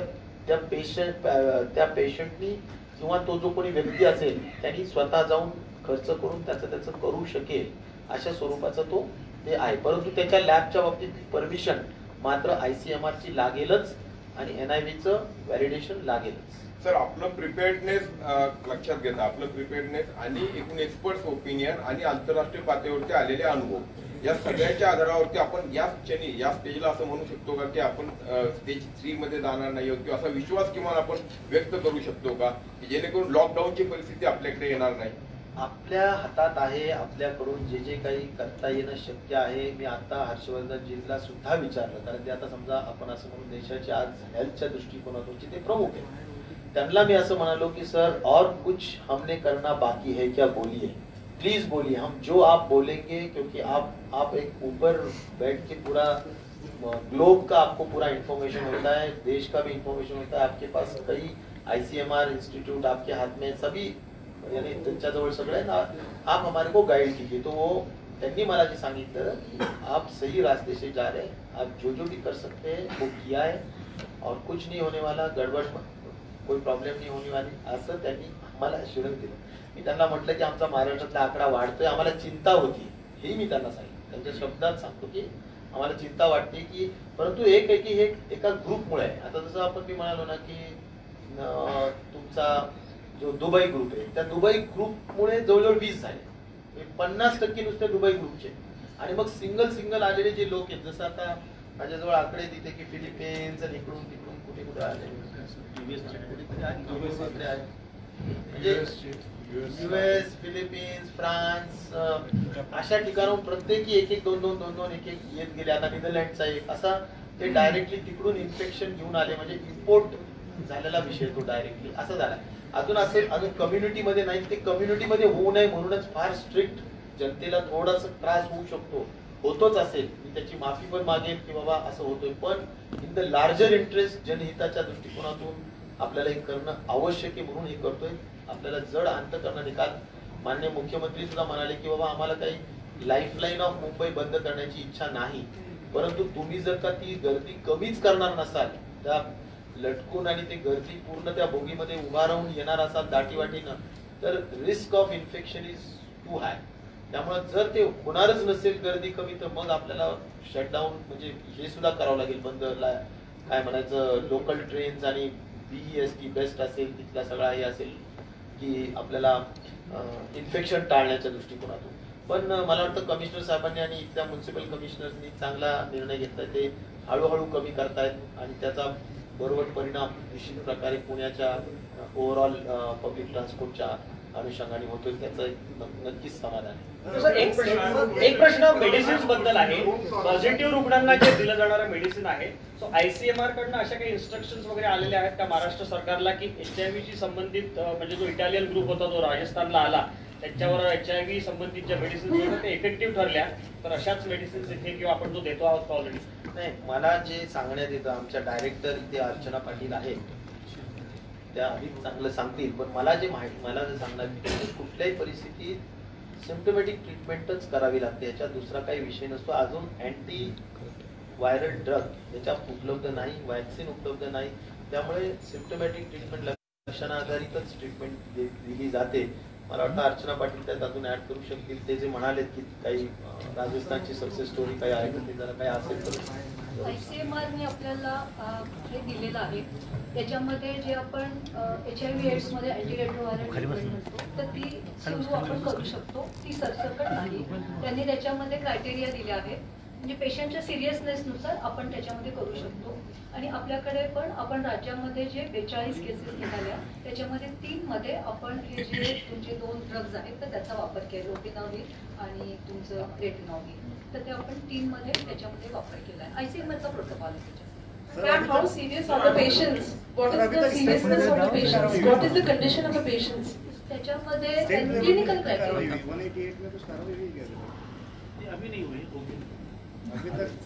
त्या पेशंटनी किंवा तो जो कोणी व्यक्ती असेल त्यांनी स्वतः जाऊन खर्च करून त्याचं करू शकेल अशा स्वरूपाचा तो ते आहे. परंतु त्याच्या लॅबच्या बाबतीत परमिशन मात्र ICMR ची लागेलच आणि NIVचं व्हॅलिडेशन लागेलच. सर, आपलं प्रिपेअर्डनेस लक्षात घेता, आपलं प्रिपेअर्डनेस आणि एकूण एक्सपर्ट्स ओपिनियन आणि आंतरराष्ट्रीय पातळीवरती आलेले अनुभव या सगळ्याच्या आधारावरती आपण या स्टेजला असं म्हणू शकतो का की आपण स्टेज 3 मध्ये जाणार नाही आहोत, किंवा असा विश्वास किंवा आपण व्यक्त करू शकतो का की जेणेकरून लॉकडाऊनची परिस्थिती आपल्याकडे येणार नाही? आपल्या हातात आहे, आपल्याकडून जे जे काही करता येणं शक्य आहे. मी आता हर्षवर्धनजींना सुद्धा विचारलं, कारण ते आता समजा आपण असं म्हणून देशाचे आज हेल्थच्या दृष्टिकोनातून ते प्रमुख आहे. त्यांना मी असं म्हणालो की सर और कुछ हमने करना बाकी है क्या, बोलिए प्लीज बोलिए, हम जो आप बोलेंगे, क्योंकि आप एक ऊपर बैठ के पूरा ग्लोब का आपको पूरा इंफॉर्मेशन होता है, देश का भी इंफॉर्मेशन होता है, आपके पास कई ICMR इंस्टीट्यूट आपके हाथ में सभी यानी त्यांच्याजवळ सगळं आहे ना, आप हमारे को गाइड कीजिए. तो वो त्यांनी मला जे सांगितलं की आप सही रास्ते से जा रहे, आप जो भी कर सकते हैं वो किया है और कुछ नहीं होने वाला, गडबड कोई प्रॉब्लेम नहीं होने वाली, असं त्यांनी मला अश्युरन्स दिलं. मी त्यांना म्हटलं की आमचा महाराष्ट्रातला आकडा वाढतोय, आम्हाला चिंता होती, हे मी त्यांना सांगितलं. त्यांच्या शब्दात सांगतो की आम्हाला चिंता वाटते की, परंतु एक आहे की हे एका ग्रुपमुळे आहे. आता जसं आपण मी म्हणालो ना की तुमचा जो दुबई ग्रुप आहे, त्या दुबई ग्रुपमुळे जवळजवळ 20 झाले, 50% नुसते दुबई ग्रुपचे. आणि मग सिंगल आलेले जे लोक आहेत, जसं आता माझ्याजवळ आकडे तिथे की फिलिपिन्स आणि इकडून तिकडून कुठे कुठे आले, म्हणजे US, फिलिपिन्स, फ्रान्स, अशा ठिकाणाहून प्रत्येकी 1-2 येत गेले. आता नेदरलँडचा एक असा ते डायरेक्टली तिकडून इन्फेक्शन घेऊन आले, म्हणजे इम्पोर्ट झालेला विषय तो डायरेक्टली असा झाला. अजून कम्युनिटीमध्ये नाही, ते कम्युनिटीमध्ये होऊ नये म्हणूनच फार स्ट्रिक्ट, जनतेला थोडासा त्रास होऊ शकतो, होतोच असेल, मी त्याची माफी पण मागेल की बाबा असं होतोय, पण इन द लार्जर इंटरेस्ट जनहिताच्या दृष्टिकोनातून आपल्याला हे करणं आवश्यक आहे म्हणून हे करतोय. आपल्याला जड अंतकरण निकाल माननीय मुख्यमंत्री सुद्धा म्हणाले की बाबा आम्हाला काही लाईफलाईन ऑफ मुंबई बंद करण्याची इच्छा नाही, परंतु तुम्ही जर का ती गर्दी कमीच करणार नसाल, त्या लटकून आणि ते गर्दी पूर्ण त्या बोगीमध्ये उभा राहून येणार असाल दाटीवाटीनं, तर risk of infection is too high. त्यामुळे जर ते होणारच नसेल गर्दी कमी, तर मग आपल्याला शटडाऊन म्हणजे हे सुद्धा करावं लागेल, बंद काय म्हणायचं, लोकल ट्रेन्स आणि BEST बेस्ट असेल, तिथला सगळा हे असेल की आपल्याला इन्फेक्शन टाळण्याच्या दृष्टिकोनातून. पण मला वाटतं कमिशनर साहेबांनी आणि इथल्या म्युन्सिपल कमिशनर्सनी चांगला निर्णय घेतलाय, ते हळूहळू कमी करतायत आणि त्याचा बरोबर परिणाम निश्चित प्रकारे पुण्याच्या ओव्हरऑल पब्लिक ट्रान्सपोर्टच्या अनुषंगाने होतोय, त्याचं नक्कीच समाधान आहे. एक प्रश्न मेडिसिन्स बद्दल आहे. पॉझिटिव्ह रुग्णांना जे दिलं जाणारं मेडिसिन आहे, सो ICMR कडनं अशा काही इन्स्ट्रक्शन्स वगैरे आलेल्या आहेत का महाराष्ट्र सरकारला की HIV शी संबंधित, म्हणजे जो इटालियन ग्रुप होता जो राजस्थानला आला त्याच्यावर HIV संबंधित ज्या मेडिसिन्स होत्या ते इफेक्टिव्ह ठरल्या, तर अशाच मेडिसिन्स इथे किंवा आपण जो देतो आहोत ऑलरेडी? नाही, मला जे सांगण्यात येतं, आमच्या डायरेक्टर इथे अर्चना पाटील आहेत, त्या अधिक चांगलं सांगतील, पण मला जे सांगण्यात येतं कुठल्याही परिस्थितीत सिम्पटोमॅटिक ट्रीटमेंटच करावी लागते, याच्यात दुसरा काही विषय नसतो. अजून अँटी व्हायरल ड्रग याच्यात उपलब्ध नाही, वॅक्सिन उपलब्ध नाही, त्यामुळे सिम्पटोमॅटिक ट्रीटमेंट लक्षणाधारितच ट्रीटमेंट दिली जाते. मला वाटतं अर्चना पाटील त्यात अजून ऍड करू शकतील. ते जे म्हणालेत की काही राजस्थानची सक्सेस स्टोरी काही आहे का, ते जरा काही असेल तर. ICMRने आपल्याला हे दिलेलं आहे, त्याच्यामध्ये जे आपण HIV एड्समध्ये अँटीरेट्रोव्हायरल ट्रीटमेंट म्हणतो तर ती सुरू आपण करू शकतो, ती सरसकट नाही. त्यांनी त्याच्यामध्ये क्रायटेरिया दिले आहेत, म्हणजे पेशंटच्या सिरियसनेसनुसार आपण त्याच्यामध्ये करू शकतो. आणि आपल्याकडे पण आपण राज्यामध्ये जे 42 केसेस निघाल्या त्याच्यामध्ये 3 मध्ये आपण हे जे तुमचे 2 ड्रग्ज आहेत तर त्याचा वापर केला, लोपिनाव्हिर आणि तुमचं रेटिनॉव्हिर, तर ते आपण 3 मध्ये त्याच्यामध्ये वापर केला आहे. ICMRचा प्रोटोकॉल आहे त्याच्यात. Ma'am, how serious are the patients? What is the seriousness of the patients? What is the condition of the patients? त्याच्यामध्ये क्लिनिकल क्राइटेरिया 188 में कुछ कार्रवाई हुई क्या? अभी नहीं हुई, ओके. अभी तक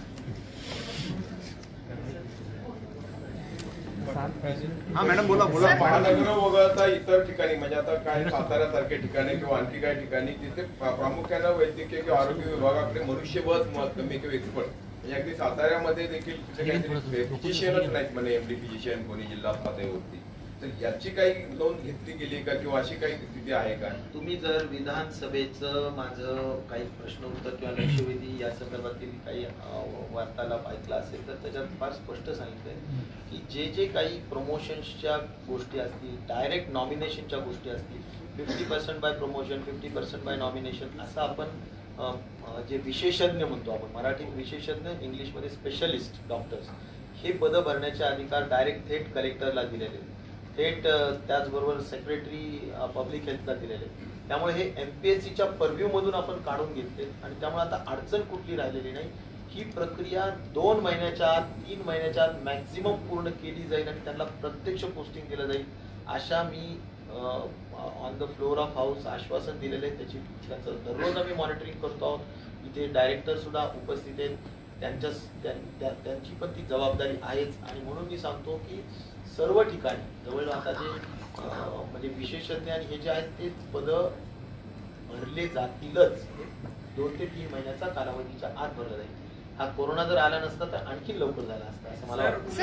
हा मॅडम बोला बोला. महानगर वगळता इतर ठिकाणी म्हणजे आता काय साताऱ्यासारख्या ठिकाणी किंवा आणखी काही ठिकाणी तिथे प्रामुख्यानं वैद्यकीय किंवा आरोग्य विभागाकडे मनुष्यबळ कमी किंवा एक्सपर्ट म्हणजे अगदी साताऱ्यामध्ये देखील फिजिशियनच नाहीत म्हणे, एमडी फिजिशियन कोणी जिल्हा पातळीवरती. तर याची काही नोंद घेतली गेली का किंवा अशी काही स्थिती आहे का? तुम्ही जर विधानसभेचं माझं काही प्रश्न उत्तर किंवा लक्षवेधी या संदर्भातील काही वार्तालाप ऐकला असेल तर त्याच्यात फार स्पष्ट सांगितलंय की जे काही प्रमोशन्सच्या गोष्टी असतील, डायरेक्ट नॉमिनेशनच्या गोष्टी असतील, 50% बाय प्रमोशन, 50% बाय नॉमिनेशन, असं आपण जे विशेषज्ञ म्हणतो आपण मराठीत विशेषज्ञ, इंग्लिशमध्ये स्पेशलिस्ट डॉक्टर्स, हे पदं भरण्याचे अधिकार डायरेक्ट थेट कलेक्टरला दिलेले, थेट त्याचबरोबर सेक्रेटरी पब्लिक हेल्थला दिलेले. त्यामुळे हे MPSCच्या परव्ह्यू मधून आपण काढून घेतले आणि त्यामुळे आता अडचण कुठली राहिलेली नाही. ही प्रक्रिया 2 महिन्याच्या आत, 3 महिन्याच्या आत मॅक्झिमम पूर्ण केली जाईल आणि त्यांना प्रत्यक्ष पोस्टिंग दिलं जाईल अशा मी on the floor of house आश्वासन दिलेलं आहे. त्याचं दररोज आम्ही मॉनिटरिंग करतो आहोत. इथे डायरेक्टर सुद्धा उपस्थित आहेत, त्यांची पण ती जबाबदारी आहेच. आणि म्हणून मी सांगतो की सर्व ठिकाणी जवळ आता जे म्हणजे विशेषज्ञ आणि हे जे आहेत ते पदं भरले जातीलच. 2 ते 3 महिन्याचा कालावधीच्या आत भरलं जाईल. हा कोरोना जर आला नसता तर आणखी लवकर झाला असता असं मला वाटतं.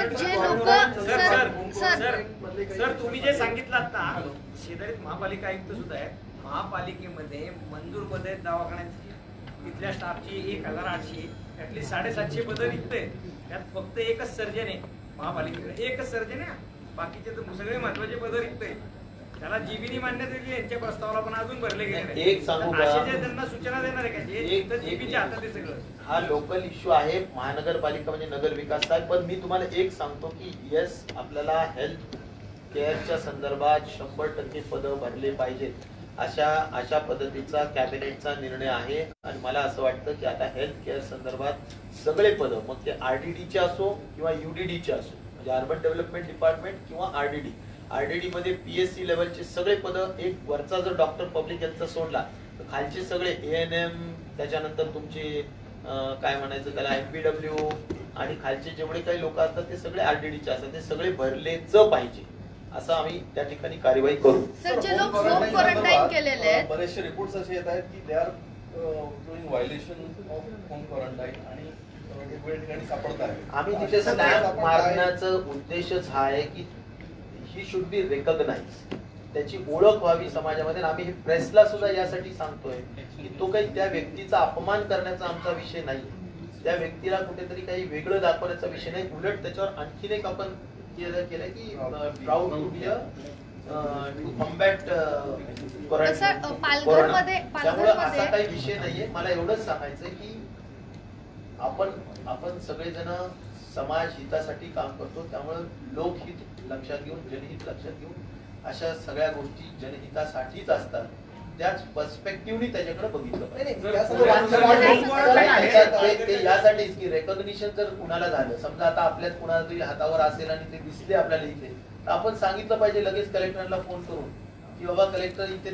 सर तुम्ही जे सांगितलं ना, शेजारीत महापालिका आयुक्त सुद्धा आहे, महापालिकेमध्ये मंजूर पदे दवाखान्याची इथल्या स्टाफची 1800, त्यातली 750 पदं निघते. त्यात फक्त एकच सर्जन आहे महापालिकेकडे, एकच सर्जन आहे. बाकीचे तर सगळे महत्वाचे पदं निघते. त्याला जीबीनी मान्यता दिली, यांच्या प्रस्तावाला पण अजून भरले गेले. एक सांगू का, त्यांना सूचना देणार आहे का जीबीच्या हातात आहे सगळं. हा लोकल इश्यू आहे, महानगरपालिका म्हणजे नगर विकास आहे. पण मी तुम्हाला एक सांगतो की येस, आपल्याला हेल्थ केअरच्या संदर्भात 100% पदं भरले पाहिजेत अशा पद्धतीचा कॅबिनेटचा निर्णय आहे. आणि मला असं वाटतं की आता हेल्थ केअर संदर्भात सगळे पदं, मग ते RDDचे असो किंवा UDDचे असो, म्हणजे अर्बन डेव्हलपमेंट डिपार्टमेंट किंवा RDD मध्ये PSC लेवलचे सगळे पदं, एक वरचा जर डॉक्टर पब्लिक हेल्थचा सोडला तर खालचे सगळे ANM, त्याच्यानंतर तुमचे काय म्हणायचं त्याला MPW आणि खालचे जेवढे काही लोक असतात ते सगळे RDDचे असतात, ते सगळे भरलेच पाहिजे असं आम्ही त्या ठिकाणी कार्यवाही करू. जे लोक होम क्वारंटाईन केलेले आहेत, बरेचसे रिपोर्ट्स असे येत आहेत की they are doing violation of home quarantine आणि वेगवेगळ्या ठिकाणी सापडत आहे. आम्ही तिथे स्लॅब मारण्याचा उद्देशच हा आहे की ही शुड बी रेकॉग्नाइज, त्याची ओळख व्हावी समाजामध्ये. आम्ही हे प्रेसला सुद्धा यासाठी सांगतोय की तो काही त्या व्यक्तीचा अपमान करण्याचा आमचा विषय नाही, त्या व्यक्तीला कुठेतरी काही वेगळं दाखवण्याचा विषय नाही. उलट त्याच्यावर आणखीन एक आपण केलं की proud to be to combat corona. त्यामुळे असा काही विषय नाहीये. मला एवढंच सांगायचंय की आपण सगळेजण समाज हितासाठी काम करतो, त्यामुळे लोकहित लक्षात घेऊन, जनहित लक्षात घेऊन अशा सगळ्या गोष्टी जनहितासाठीच असतात. त्याच पर्स्पेक्टिव्हनी त्याच्याकडे बघितलं पाहिजे. यासाठीच की रेकॉग्निशन जर कुणाला झालं, समजा आता आपल्यात कुणाला तरी हातावर असेल आणि ते दिसले आपल्याला इथे, तर आपण सांगितलं पाहिजे लगेच कलेक्टरला फोन करून की बाबा कलेक्टर इथे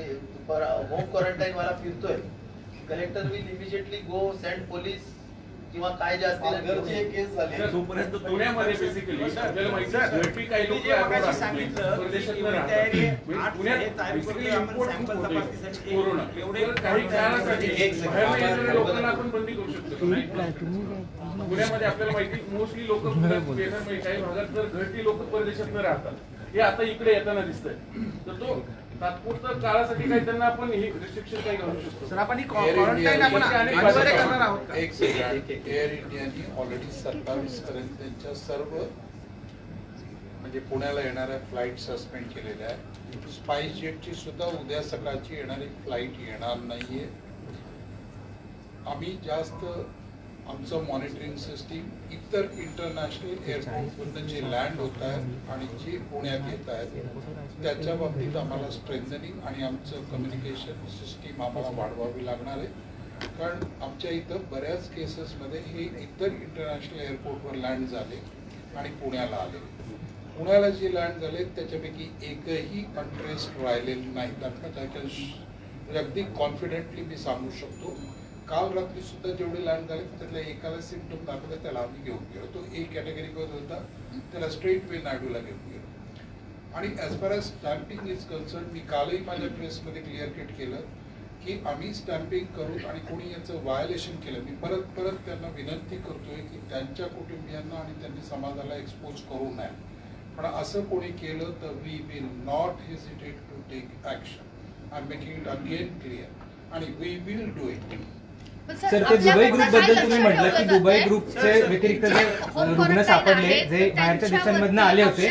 तुमचा होम क्वारंटाईन वाला फिरतोय. Collector will immediately go send police किंवा काय जे असतील पालघरची एक केस झाली. जोपर्यंत पुण्यामध्ये बेसिकली आपल्याला माहिती आहे झडपी काही लोक सांगितलं परदेशातनं राहतात पुण्यात बेसिकली इम्पोर्ट कोरोना काही काळासाठी बाहेर येणाऱ्या लोकांना आपण बंदी करू शकतो नाही पुण्यामध्ये आपल्याला माहिती मोस्टली लोक काही भागात जर घरटी लोक परदेशातनं राहतात हे आता इकडे येताना दिसतंय तर तो तात्पुरत्या काळासाठी काही त्यांना आपण हे रिस्ट्रिक्शन काही घालू शकतो सर आपण क्वारंटाईन आपण अनिवार्य करणार आहोत का? एक सेकंड. एअर इंडियाने ऑलरेडी 27 पर्यंत त्यांच्या सर्व म्हणजे पुण्याला येणाऱ्या फ्लाईट सस्पेंड केलेल्या आहेत. स्पाइस जेटची सुद्धा उद्या सकाळची येणारी फ्लाईट येणार नाहीये. आम्ही जास्त आमचं मॉनिटरिंग सिस्टीम इतर इंटरनॅशनल एअरपोर्टमधून जे लँड होत आहेत आणि जे पुण्यात येत आहेत त्याच्या बाबतीत आम्हाला स्ट्रेंथनिंग आणि आमचं कम्युनिकेशन सिस्टीम आम्हाला वाढवावी लागणार आहे. कारण आमच्या इथं बऱ्याच केसेसमध्ये हे इतर इंटरनॅशनल एअरपोर्टवर लँड झाले आणि पुण्याला आले. पुण्याला जे लँड झाले त्याच्यापैकी एकही अनट्रेस्ड राहिलेले नाहीत. म्हणजे अगदी कॉन्फिडेंटली मी सांगू शकतो. काल रात्री सुद्धा जेवढे लँड झाले त्यातल्या एकाला सिम्पटम दाखवले त्याला आम्ही घेऊन गेलो. तो एक कॅटेगरीवर होता त्याला स्ट्रेट वे नायडूला घेऊन गेलो. आणि as far as stamping is concern मी कालही माझ्या प्रेसमध्ये क्लिअर कट केलं की आम्ही स्टॅम्पिंग करू आणि कोणी याचं व्हायोलेशन केलं मी परत परत त्यांना विनंती करतोय की त्यांच्या कुटुंबियांना आणि त्यांनी समाजाला एक्सपोज करू नये. पण असं कोणी केलं तर we will not hesitate to take action. I am making it again clear आणि we will do it. Sir ते दुबई ग्रुप बद्दल तुम्ही म्हटलं की दुबई ग्रुपचे व्यतिरिक्त जे रुग्ण सापडले जे बाहेरच्या देशांमधून आले होते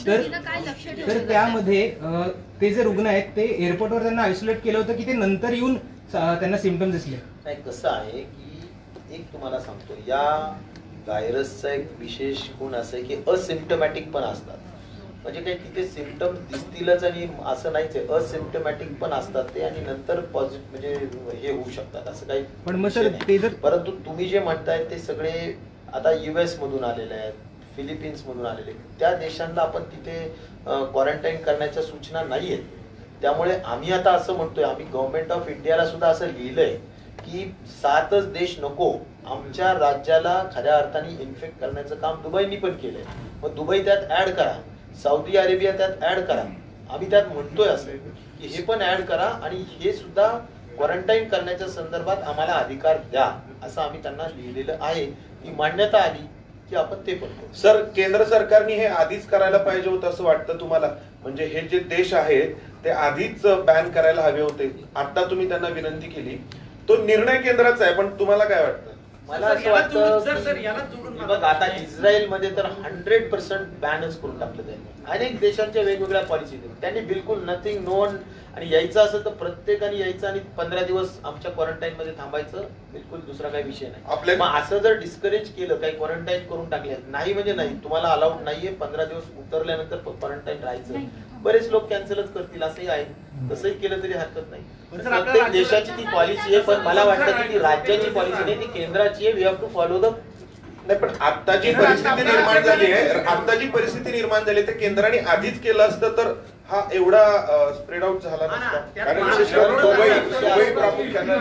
तर त्यामध्ये ते जे रुग्ण आहेत ते एअरपोर्टवर त्यांना आयसोलेट केलं होतं की ते नंतर येऊन त्यांना सिम्पटम दिसले. नाही कसं आहे की एक तुम्हाला सांगतो या व्हायरसचा एक विशेष गुण असं आहे की असिम्प्टमॅटिक पण असतात. म्हणजे काही तिथे सिम्पटम दिसतीलच आणि असं नाहीच आहे असिम्प्टमॅटिक पण असतात ते आणि नंतर पॉझिटिव्ह म्हणजे हे होऊ शकतात असं काही. पण मग सर ते जर परंतु तुम्ही जे म्हणताय ते सगळे आता US मधून आलेले आहेत फिलिपिन्स मधून आलेले त्या देशांना आपण तिथे क्वारंटाईन करण्याच्या सूचना नाही आहेत. त्यामुळे आम्ही आता असं म्हणतोय आम्ही गव्हर्नमेंट ऑफ इंडियाला सुद्धा असं लिहिलंय की 7च देश नको आमच्या राज्याला खऱ्या अर्थाने इन्फेक्ट करण्याचं काम दुबईनी पण केलंय. मग दुबई त्यात ऍड करा सौदी अरेबिया त्यात ऍड करा. आम्ही त्यात म्हणतोय असं की हे पण ऍड करा आणि हे सुद्धा क्वारंटाईन करण्याच्या संदर्भात आम्हाला अधिकार द्या असं आम्ही त्यांना लिहिलेलं आहे. ही मान्यता आली की आपण ते पण करू. सर केंद्र सरकारने हे आधीच करायला पाहिजे होतं असं वाटतं तुम्हाला? म्हणजे हे जे देश आहेत ते आधीच बॅन करायला हवे होते. आता तुम्ही त्यांना विनंती केली तो निर्णय केंद्राचा आहे पण तुम्हाला काय वाटतं? मला असं वाटतं बघ आता इस्रायल मध्ये तर 100% बॅनच करून टाकलं त्यांनी. अनेक देशांच्या वेगवेगळ्या पॉलिसी त्यांनी बिलकुल नथिंग नोन आणि यायचं असेल तर प्रत्येकाने यायचं आणि 15 दिवस आमच्या क्वारंटाईन मध्ये थांबायचं बिलकुल दुसरा काही विषय नाही. मग असं जर डिस्करेज केलं काही क्वारंटाईन करून टाकले नाही म्हणजे नाही तुम्हाला अलाउड नाहीये 15 दिवस उतरल्यानंतर क्वारंटाईन राहायचं. बरेच लोक कॅन्सलच करतील असंही आहे. तसंही केलं तरी हरकत नाही. प्रत्येक देशाची ती पॉलिसी आहे पण मला वाटतं की ती राज्याची पॉलिसी नाही ती केंद्राची आहे. We have to follow the. नाही पण आता जी परिस्थिती निर्माण झाली आहे आता जी परिस्थिती निर्माण झाली ते केंद्राने आधीच केलं असतं तर हा एवढा स्प्रेड आउट झाला नसता. कारण विशेष करून दुबई प्रामुख्याने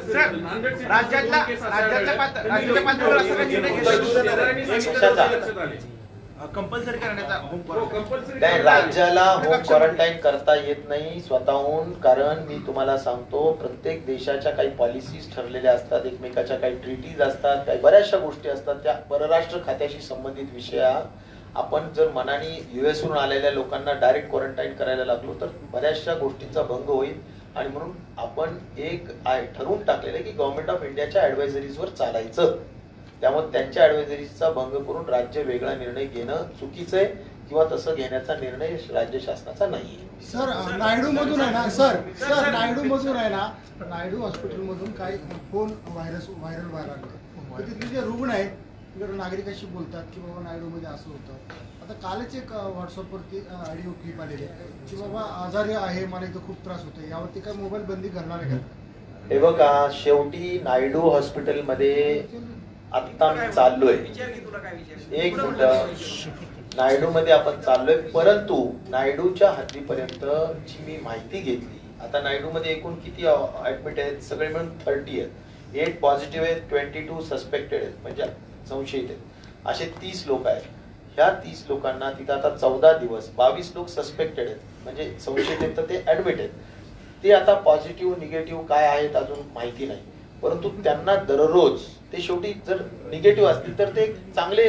कंपल्सरी करण्याचा नाही राज्याला होम क्वारंटाईन करता येत नाही स्वतःहून. कारण मी तुम्हाला सांगतो प्रत्येक देशाच्या काही पॉलिसीज ठरलेल्या असतात एकमेकाच्या काही ट्रीटीज असतात काही बऱ्याचशा गोष्टी असतात त्या परराष्ट्र खात्याशी संबंधित विषया. आपण जर मनाने US वरून आलेल्या लोकांना डायरेक्ट क्वारंटाईन करायला लागलो तर बऱ्याचशा गोष्टींचा भंग होईल आणि म्हणून आपण एक ठरवून टाकलेलं की गव्हर्नमेंट ऑफ इंडियाच्या ऍडवायझरीजवर चालायचं. त्यामुळे त्यांच्या ऍडवायझरीचा भंग करून राज्य वेगळा निर्णय घेणं चुकीचं आहे किंवा तसं घेण्याचा निर्णय राज्य शासनाचा नाहीये. सर नायडू मधून आहे ना सर नायडू मधून आहे ना नायडू हॉस्पिटल मधून काही फोन व्हायरल व्हायरल लागले. तिथले जे रुग्ण आहेत नागरिकांशी बोलतात की बाबा नायडू मध्ये असं होतं. आता कालच एक व्हॉट्सअपवरती ऑडिओ क्लिप आलेली आहे की बाबा आजारी आहे मला इथं खूप त्रास होतो यावरती काय मोबाईल बंदी करणार आहे का? हे बघा शेवटी नायडू हॉस्पिटलमध्ये आता मी चाललोय एक मिनिट नायडू मध्ये आपण चाललोय परंतु नायडूच्या हद्दीपर्यंत जी मी माहिती घेतली आता नायडू मध्ये एकूण किती ऍडमिट आहेत सगळे मिळून 30 आहेत. 8 पॉझिटिव्ह आहेत, 22 सस्पेक्टेड आहेत म्हणजे संशयित आहेत, असे 30 लोक आहेत. ह्या 30 लोकांना तिथं आता 14 दिवस 22 लोक सस्पेक्टेड आहेत म्हणजे संशयित आहेत, तर ते ऍडमिट आहेत. ते आता पॉझिटिव्ह निगेटिव्ह काय आहेत अजून माहिती नाही, परंतु त्यांना दररोज ते शेवटी जर निगेटिव्ह असतील तर ते चांगले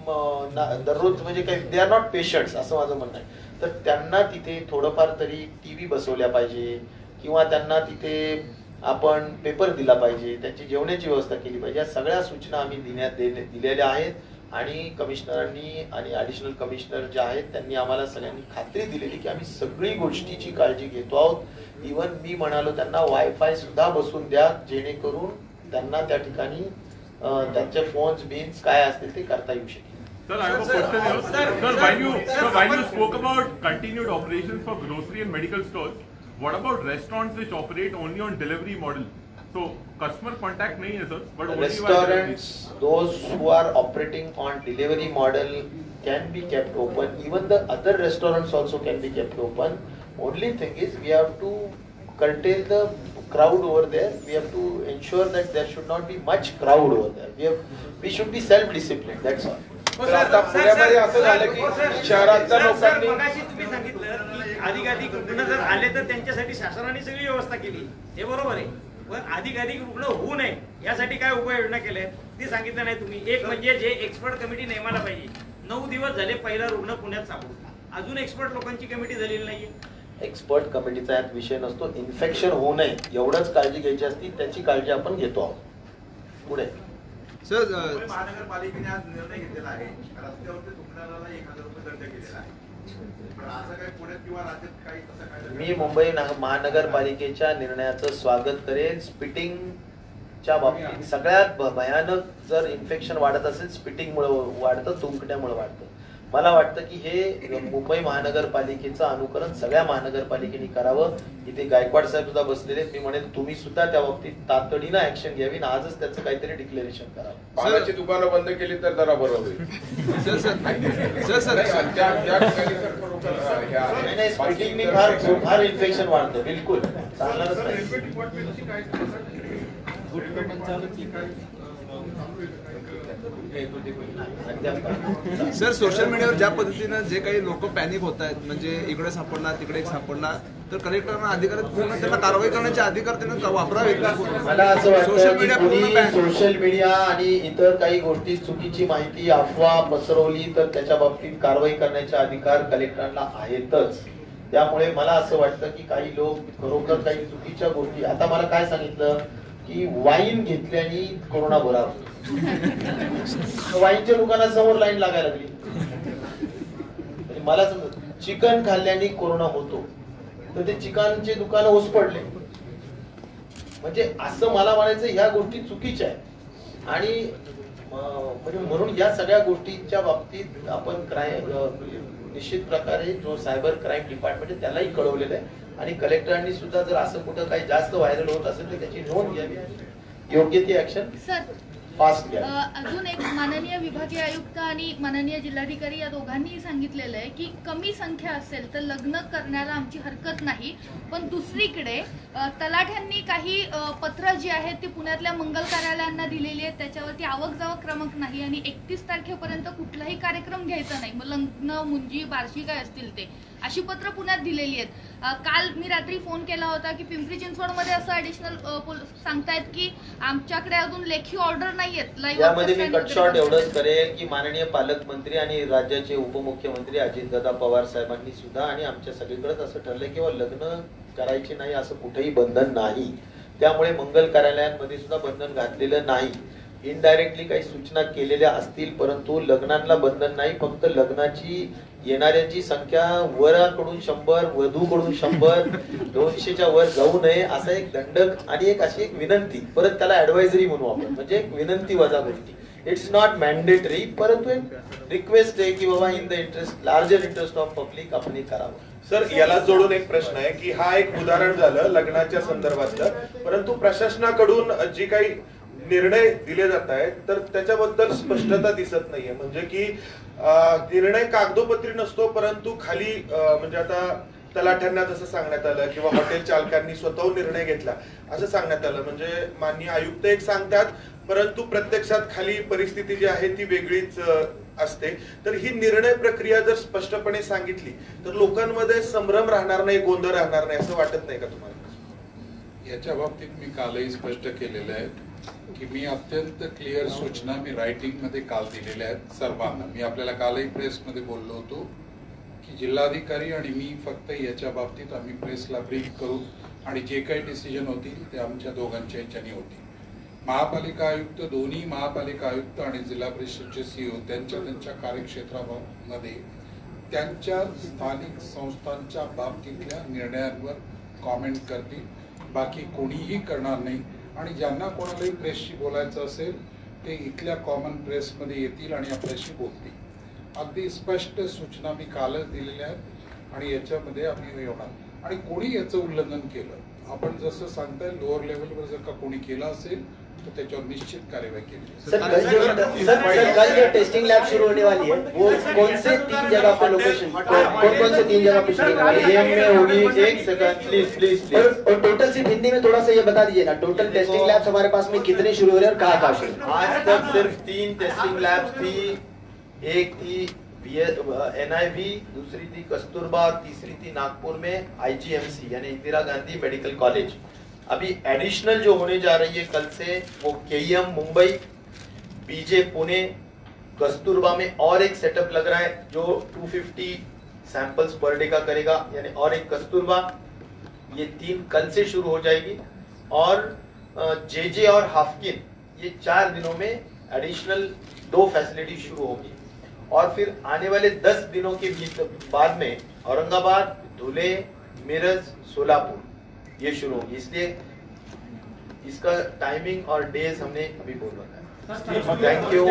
दररोज म्हणजे काही दे आर नॉट पेशंट्स असं माझं म्हणणं आहे. तर त्यांना तिथे थोडंफार तरी टीव्ही बसवल्या पाहिजे किंवा त्यांना तिथे आपण पेपर दिला पाहिजे, त्यांची जेवणाची व्यवस्था केली पाहिजे. या सगळ्या सूचना आम्ही दिलेल्या आहेत आणि कमिशनरांनी आणि ॲडिशनल कमिशनर जे आहेत त्यांनी आम्हाला सगळ्यांनी खात्री दिलेली की आम्ही सगळी गोष्टीची काळजी घेतो आहोत. इव्हन मी म्हणालो त्यांना वायफाय सुद्धा बसून द्या जेणेकरून त्यांना त्या ठिकाणी त्यांचे फोन्स बिन्स काय असतील ते करता येऊ शकेल. Sir, I have a question here. Sir, while you spoke about continued operations for grocery and medical stores, what about restaurants which operate only on delivery model? So customer contact nahi hai sir, but only Restaurants, those who are operating on delivery model can be kept open. Even the other restaurants also can be kept open. Only thing is we have to curtail the crowd over there. We have to ensure that there should not be much crowd over there. We should be self-disciplined. That's all. आता पुण्यामध्ये असं झालं की शहरातल्या लोकांनी मगाशी तुम्ही सांगितलं की अधिकाधिक रुग्ण जर आले तर त्यांच्यासाठी शासनाने सगळी व्यवस्था केली, हे बरोबर आहे. पण अधिकाधिक रुग्ण होऊ नये यासाठी काय उपाययोजना केल्या ते सांगितलं नाही तुम्ही. एक म्हणजे जे एक्सपर्ट कमिटी नेमायला पाहिजे. 9 दिवस झाले पहिला रुग्ण पुण्यात सापडला, अजून एक्सपर्ट लोकांची कमिटी झालेली नाहीये. एक्सपर्ट कमिटीचा यात विषय नसतो, इन्फेक्शन होऊ नये एवढंच काळजी घ्यायची असती, त्याची काळजी आपण घेतो आहोत. पुढे सर, महानगरपालिकेने आज निर्णय घेतलेला आहे, रस्त्यावरती दुकानाला 1000 रुपये दंड केलेला आहे. असं काही पुण्यात किंवा राज्यात काही तसं काय? मी मुंबई महानगरपालिकेच्या निर्णयाचं स्वागत करेन. स्पिटिंगच्या बाबतीत सगळ्यात भयानक जर इन्फेक्शन वाढत असेल स्पिटिंगमुळे वाढतं, थुंकण्यामुळे वाढतं. मला वाटतं की हे मुंबई महानगरपालिकेचं अनुकरण सगळ्या महानगरपालिकेने करावं. इथे गायकवाड साहेब सुद्धा बसलेले, मी म्हणेन तुम्ही सुद्धा त्या बाबतीत तातडीनं ऍक्शन घ्यावी आणि आजच त्याचं काहीतरी डिक्लेरेशन करावं. पानाची दुकानं बंद केली तर जरा बरं होईल. स्पिटिंगने फार इन्फेक्शन वाढतं, बिलकुल चालणारच नाही. सर, सोशल मीडियावर ज्या पद्धतीनं जे काही लोक पॅनिक होत आहेत, म्हणजे इकडे सापडला तिकडे सापडला, तर कलेक्टरांना अधिकार पूर्ण त्यांना कारवाई करण्याचे अधिकार त्यांना वापरावे. मला असं वाटतं की सोशल मीडिया आणि इतर काही गोष्टी चुकीची माहिती अफवा पसरवली तर त्याच्या बाबतीत कारवाई करण्याचे अधिकार कलेक्टरांना आहेतच. त्यामुळे मला असं वाटतं की काही लोक खरोखर काही चुकीच्या गोष्टी, आता मला काय सांगितलं की वाईन घेतल्याने कोरोना बरा होतो. वाईनच्या दुकानासमोर लाईन लागायला लागली. मला समजत चिकन खाल्ल्याने कोरोना होतो, तर ते चिकनचे दुकान ओस पडले. म्हणजे असं मला म्हणायचं ह्या गोष्टी चुकीच्या आहेत. आणि म्हणजे म्हणून या सगळ्या गोष्टींच्या बाबतीत आपण निश्चित प्रकारे जो सायबर क्राईम डिपार्टमेंट आहे त्यालाही कळवलेलं आहे आणि कलेक्टरांनी सुद्धा जर असं कुठं काही जास्त व्हायरल होत असेल तर त्याची नोंद घ्यावी, योग्य ती ऍक्शन फास्ट घ्यावी. अजून एक माननीय विभागीय आयुक्त आणि माननीय जिल्हाधिकारी या दोघांनीही सांगितलेलं आहे की कमी संख्या असेल तर लग्न करण्याला आमची हरकत नाही. पण दुसरीकडे तलाठ्यांनी काही पत्र जी आहेत ती पुण्यातल्या मंगल कार्यालयांना दिलेली आहेत, त्याच्यावरती आवक जावक क्रमांक नाही आणि 31 तारखेपर्यंत कुठलाही कार्यक्रम घ्यायचा नाही. मग लग्न मुंजी बारशी काय असतील ते अशी पत्र पुण्यात दिलेली आहेत. काल मी रात्री फोन केला होता की पिंपरी चिंचवडमध्ये असं ऍडिशनल सांगतायत की आमच्याकडे अजून लेखी ऑर्डर नाहीयेत. यामध्ये मी कट शॉर्ट एवढंच करेल की माननीय पालकमंत्री आणि राज्याचे उपमुख्यमंत्री अजितदादा पवार साहेबांनी सुद्धा आणि आमच्या सगळीकडेच असं ठरलंय की लग्न करायचे नाही असं कुठेही बंधन नाही. त्यामुळे मंगल कार्यालयांमध्ये सुद्धा बंधन घातलेलं नाही. इनडायरेक्टली काही सूचना केलेल्या असतील, परंतु लग्नांना बंधन नाही. फक्त लग्नाची येणाऱ्यांची संख्या वराकडून 100, वधूकडून 100, 200च्या वर जाऊ नये असा एक दंडक आणि एक अशी एक विनंती, परत त्याला ऍडवायझरी म्हणू आपण, म्हणजे एक विनंती वजा गोष्टी. इट्स नॉट मॅन्डेटरी, परंतु एक रिक्वेस्ट आहे की बाबा in the interest larger interest of public आपण हे करावं. सर, याला जोडून एक प्रश्न आहे की हा एक उदाहरण झालं लग्नाच्या संदर्भातलं, परंतु प्रशासनाकडून जी काही निर्णय दिले जात आहेत तर त्याच्याबद्दल स्पष्टता दिसत नाहीये. म्हणजे की निर्णय कागदोपत्री नसतो, परंतु खाली म्हणजे आता तलाठ्यांना जसं सांगण्यात आलं किंवा हॉटेल चालकांनी स्वतःहून निर्णय घेतला असं सांगण्यात आलं. म्हणजे माननीय आयुक्त एक सांगतात, परंतु प्रत्यक्षात खाली परिस्थिती जी आहे ती वेगळीच असते. तर ही निर्णय प्रक्रिया जर स्पष्टपणे सांगितली तर लोकांमध्ये संभ्रम राहणार नाही, गोंधळ राहणार नाही, असं वाटत नाही का तुम्हाला? याच्या बाबतीत मी कालही स्पष्ट केलेलं आहे की मी अत्यंत क्लिअर सूचना मी रायटिंगमध्ये काल दिलेल्या आहेत सर्वांना. मी आपल्याला कालही प्रेसमध्ये बोललो होतो की जिल्हाधिकारी आणि मी फक्त याच्या बाबतीत आम्ही प्रेसला ब्रीफ करू आणि जे काही डिसिजन होतील ते आमच्या दोघांच्या ह्याच्याने होतील. महापालिका आयुक्त, दोन्ही महापालिका आयुक्त आणि जिल्हा परिषदचे CEO त्यांच्या कार्यक्षेत्रामध्ये त्यांच्या स्थानिक संस्थांच्या बाबतीतल्या निर्णयांवर कॉमेंट करतील. बाकी कोणीही करणार नाही. आणि ज्यांना कोणालाही प्रेसशी बोलायचं असेल ते इथल्या कॉमन प्रेसमध्ये येतील आणि आपल्याशी बोलतील. अगदी स्पष्ट सूचना मी कालच दिलेल्या आहेत आणि याच्यामध्ये आम्ही येणार. आणि कोणी याचं उल्लंघन केलं, आपण जसं सांगताय लोअर लेवलवर जर का कोणी केलं असेल तो त्याच्यावर निश्चित कार्यवाही केली. कल जो टेस्टिंग लैब शुरू होने वाली है वो कौन से 3 जगह पे लोकेशन, कौन से 3 जगह पे शुरू होगी? एक सेकंड प्लीज और टोटल सिर्फ हिंदी में थोड़ा सा ये बता दीजिए ना, टोटल टेस्टिंग लैब्स हमारे पास में कितने शुरू हो रहे हैं और कहाँ शुरू? आज तक सिर्फ 3 टेस्टिंग लैब्स थी. एक थी NIV, दूसरी थी कस्तूरबा, तीसरी थी नागपुर में IGMC यानी इंदिरा गांधी मेडिकल कॉलेज. अभी एडिशनल जो होने जा रही है कल से वो KEM मुंबई, PJ पुणे, कस्तूरबा में और एक सेटअप लग रहा है जो 250 सैंपल्स पर डे का करेगा, यानी और एक कस्तूरबा. ये 3 कल से शुरू हो जाएगी. और JJ और हाफकिन ये 4 दिनों में एडिशनल 2 फैसिलिटी शुरू होगी. और फिर आने वाले 10 दिनों के बाद में औरंगाबाद, धुले, मिरज, सोलापुर ये शुरू होगी. इसलिए इसका टाइमिंग और डेज हमने अभी बोल रखा है. Thank you.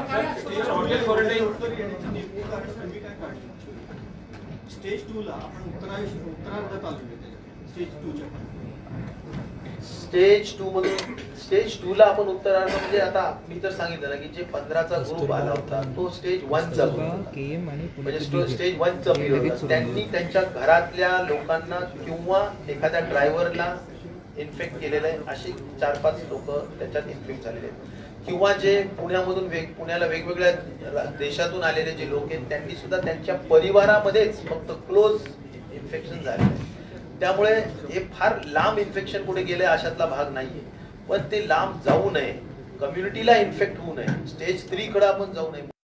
स्टेज 2 ला आपण उत्तरार्धात आलो स्टेज 2 च्या स्टेज 2 ला आपण उत्तरार्ध म्हणजे आता मी तर सांगितलं ना की जे 15चा ग्रुप आला होता तो स्टेज 1 चा म्हणजे स्टेज 1 चा पिरियड. त्यांनी त्यांच्या घरातल्या लोकांना किंवा एखाद्या ड्रायव्हरला इन्फेक्ट केलेलं आहे अशी 4-5 लोक त्याच्यात इन्फेक्ट झालेले आहेत. किंवा जे पुण्यामधून पुण्याला वेगवेगळ्या देशातून आलेले जे लोक आहेत त्यांनी सुद्धा त्यांच्या परिवारामध्येच फक्त क्लोज इन्फेक्शन झालेलं आहे. त्यामुळे हे फार लांब इन्फेक्शन कुठे गेले अशातला भाग नाहीये. पण ते लांब जाऊ नये, कम्युनिटीला इन्फेक्ट होऊ नये, स्टेज 3 कडे आपण जाऊ नये.